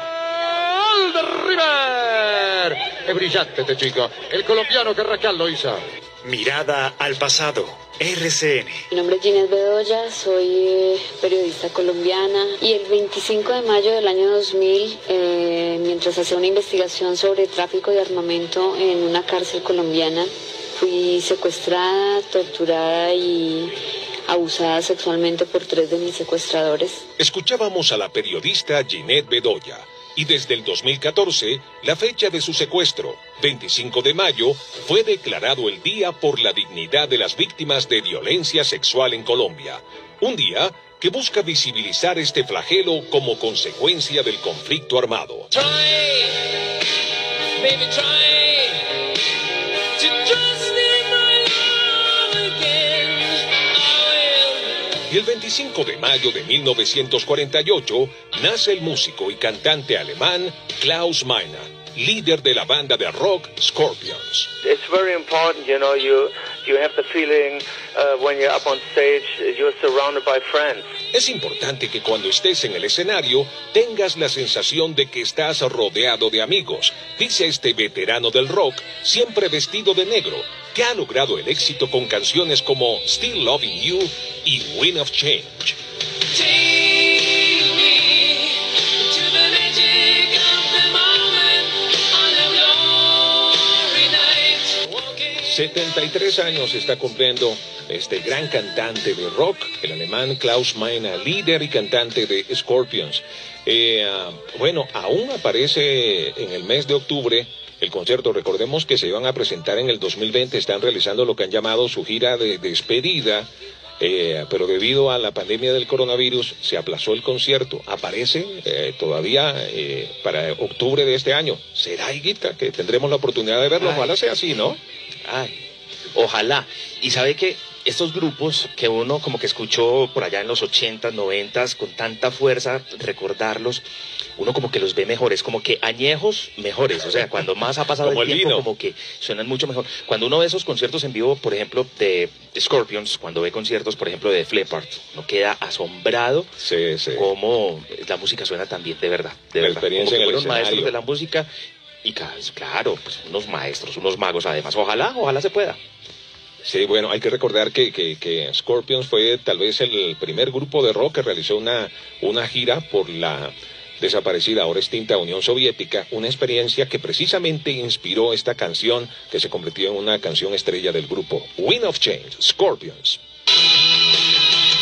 ¡Gol de River! Es brillante este chico. El colombiano Carrascal lo hizo. Mirada al pasado. R C N. Mi nombre es Ginés Bedoya, soy eh, periodista colombiana y el veinticinco de mayo del año dos mil, eh, mientras hacía una investigación sobre tráfico de armamento en una cárcel colombiana, fui secuestrada, torturada y abusada sexualmente por tres de mis secuestradores. Escuchábamos a la periodista Ginés Bedoya. Y desde el dos mil catorce, la fecha de su secuestro, veinticinco de mayo, fue declarado el Día por la Dignidad de las Víctimas de Violencia Sexual en Colombia. Un día que busca visibilizar este flagelo como consecuencia del conflicto armado. Try, baby, try to trust in my love again. Y el veinticinco de mayo de mil novecientos cuarenta y ocho nace el músico y cantante alemán Klaus Meine, líder de la banda de rock Scorpions. It's very important, you know, you you have the feeling uh, when you're up on stage, you're surrounded by friends. Es importante que cuando estés en el escenario tengas la sensación de que estás rodeado de amigos, dice este veterano del rock, siempre vestido de negro, que ha logrado el éxito con canciones como Still Loving You y Wind of Change. setenta y tres años está cumpliendo este gran cantante de rock, el alemán Klaus Meine, líder y cantante de Scorpions. Eh, uh, bueno, aún aparece en el mes de octubre el concierto. Recordemos que se iban a presentar en el dos mil veinte, están realizando lo que han llamado su gira de despedida, eh, pero debido a la pandemia del coronavirus se aplazó el concierto. Aparece eh, todavía eh, para octubre de este año. ¿Será, Higuita, que tendremos la oportunidad de verlo? Ojalá sea así, ¿no? Ay, ojalá. Y sabe que estos grupos que uno como que escuchó por allá en los ochentas, noventas, con tanta fuerza, recordarlos, uno como que los ve mejores, como que añejos mejores. O sea, cuando más ha pasado como el, el tiempo, como que suenan mucho mejor. Cuando uno ve esos conciertos en vivo, por ejemplo, de Scorpions, cuando ve conciertos, por ejemplo, de Flippard, uno queda asombrado sí, sí. cómo la música suena también, de verdad. De la verdad. experiencia como en el fueron maestros escenario de la música. Y claro, pues unos maestros, unos magos además. Ojalá, ojalá se pueda. Sí, bueno, hay que recordar que, que, que Scorpions fue tal vez el primer grupo de rock que realizó una, una gira por la desaparecida, ahora extinta Unión Soviética, una experiencia que precisamente inspiró esta canción que se convirtió en una canción estrella del grupo. Wind of Change, Scorpions.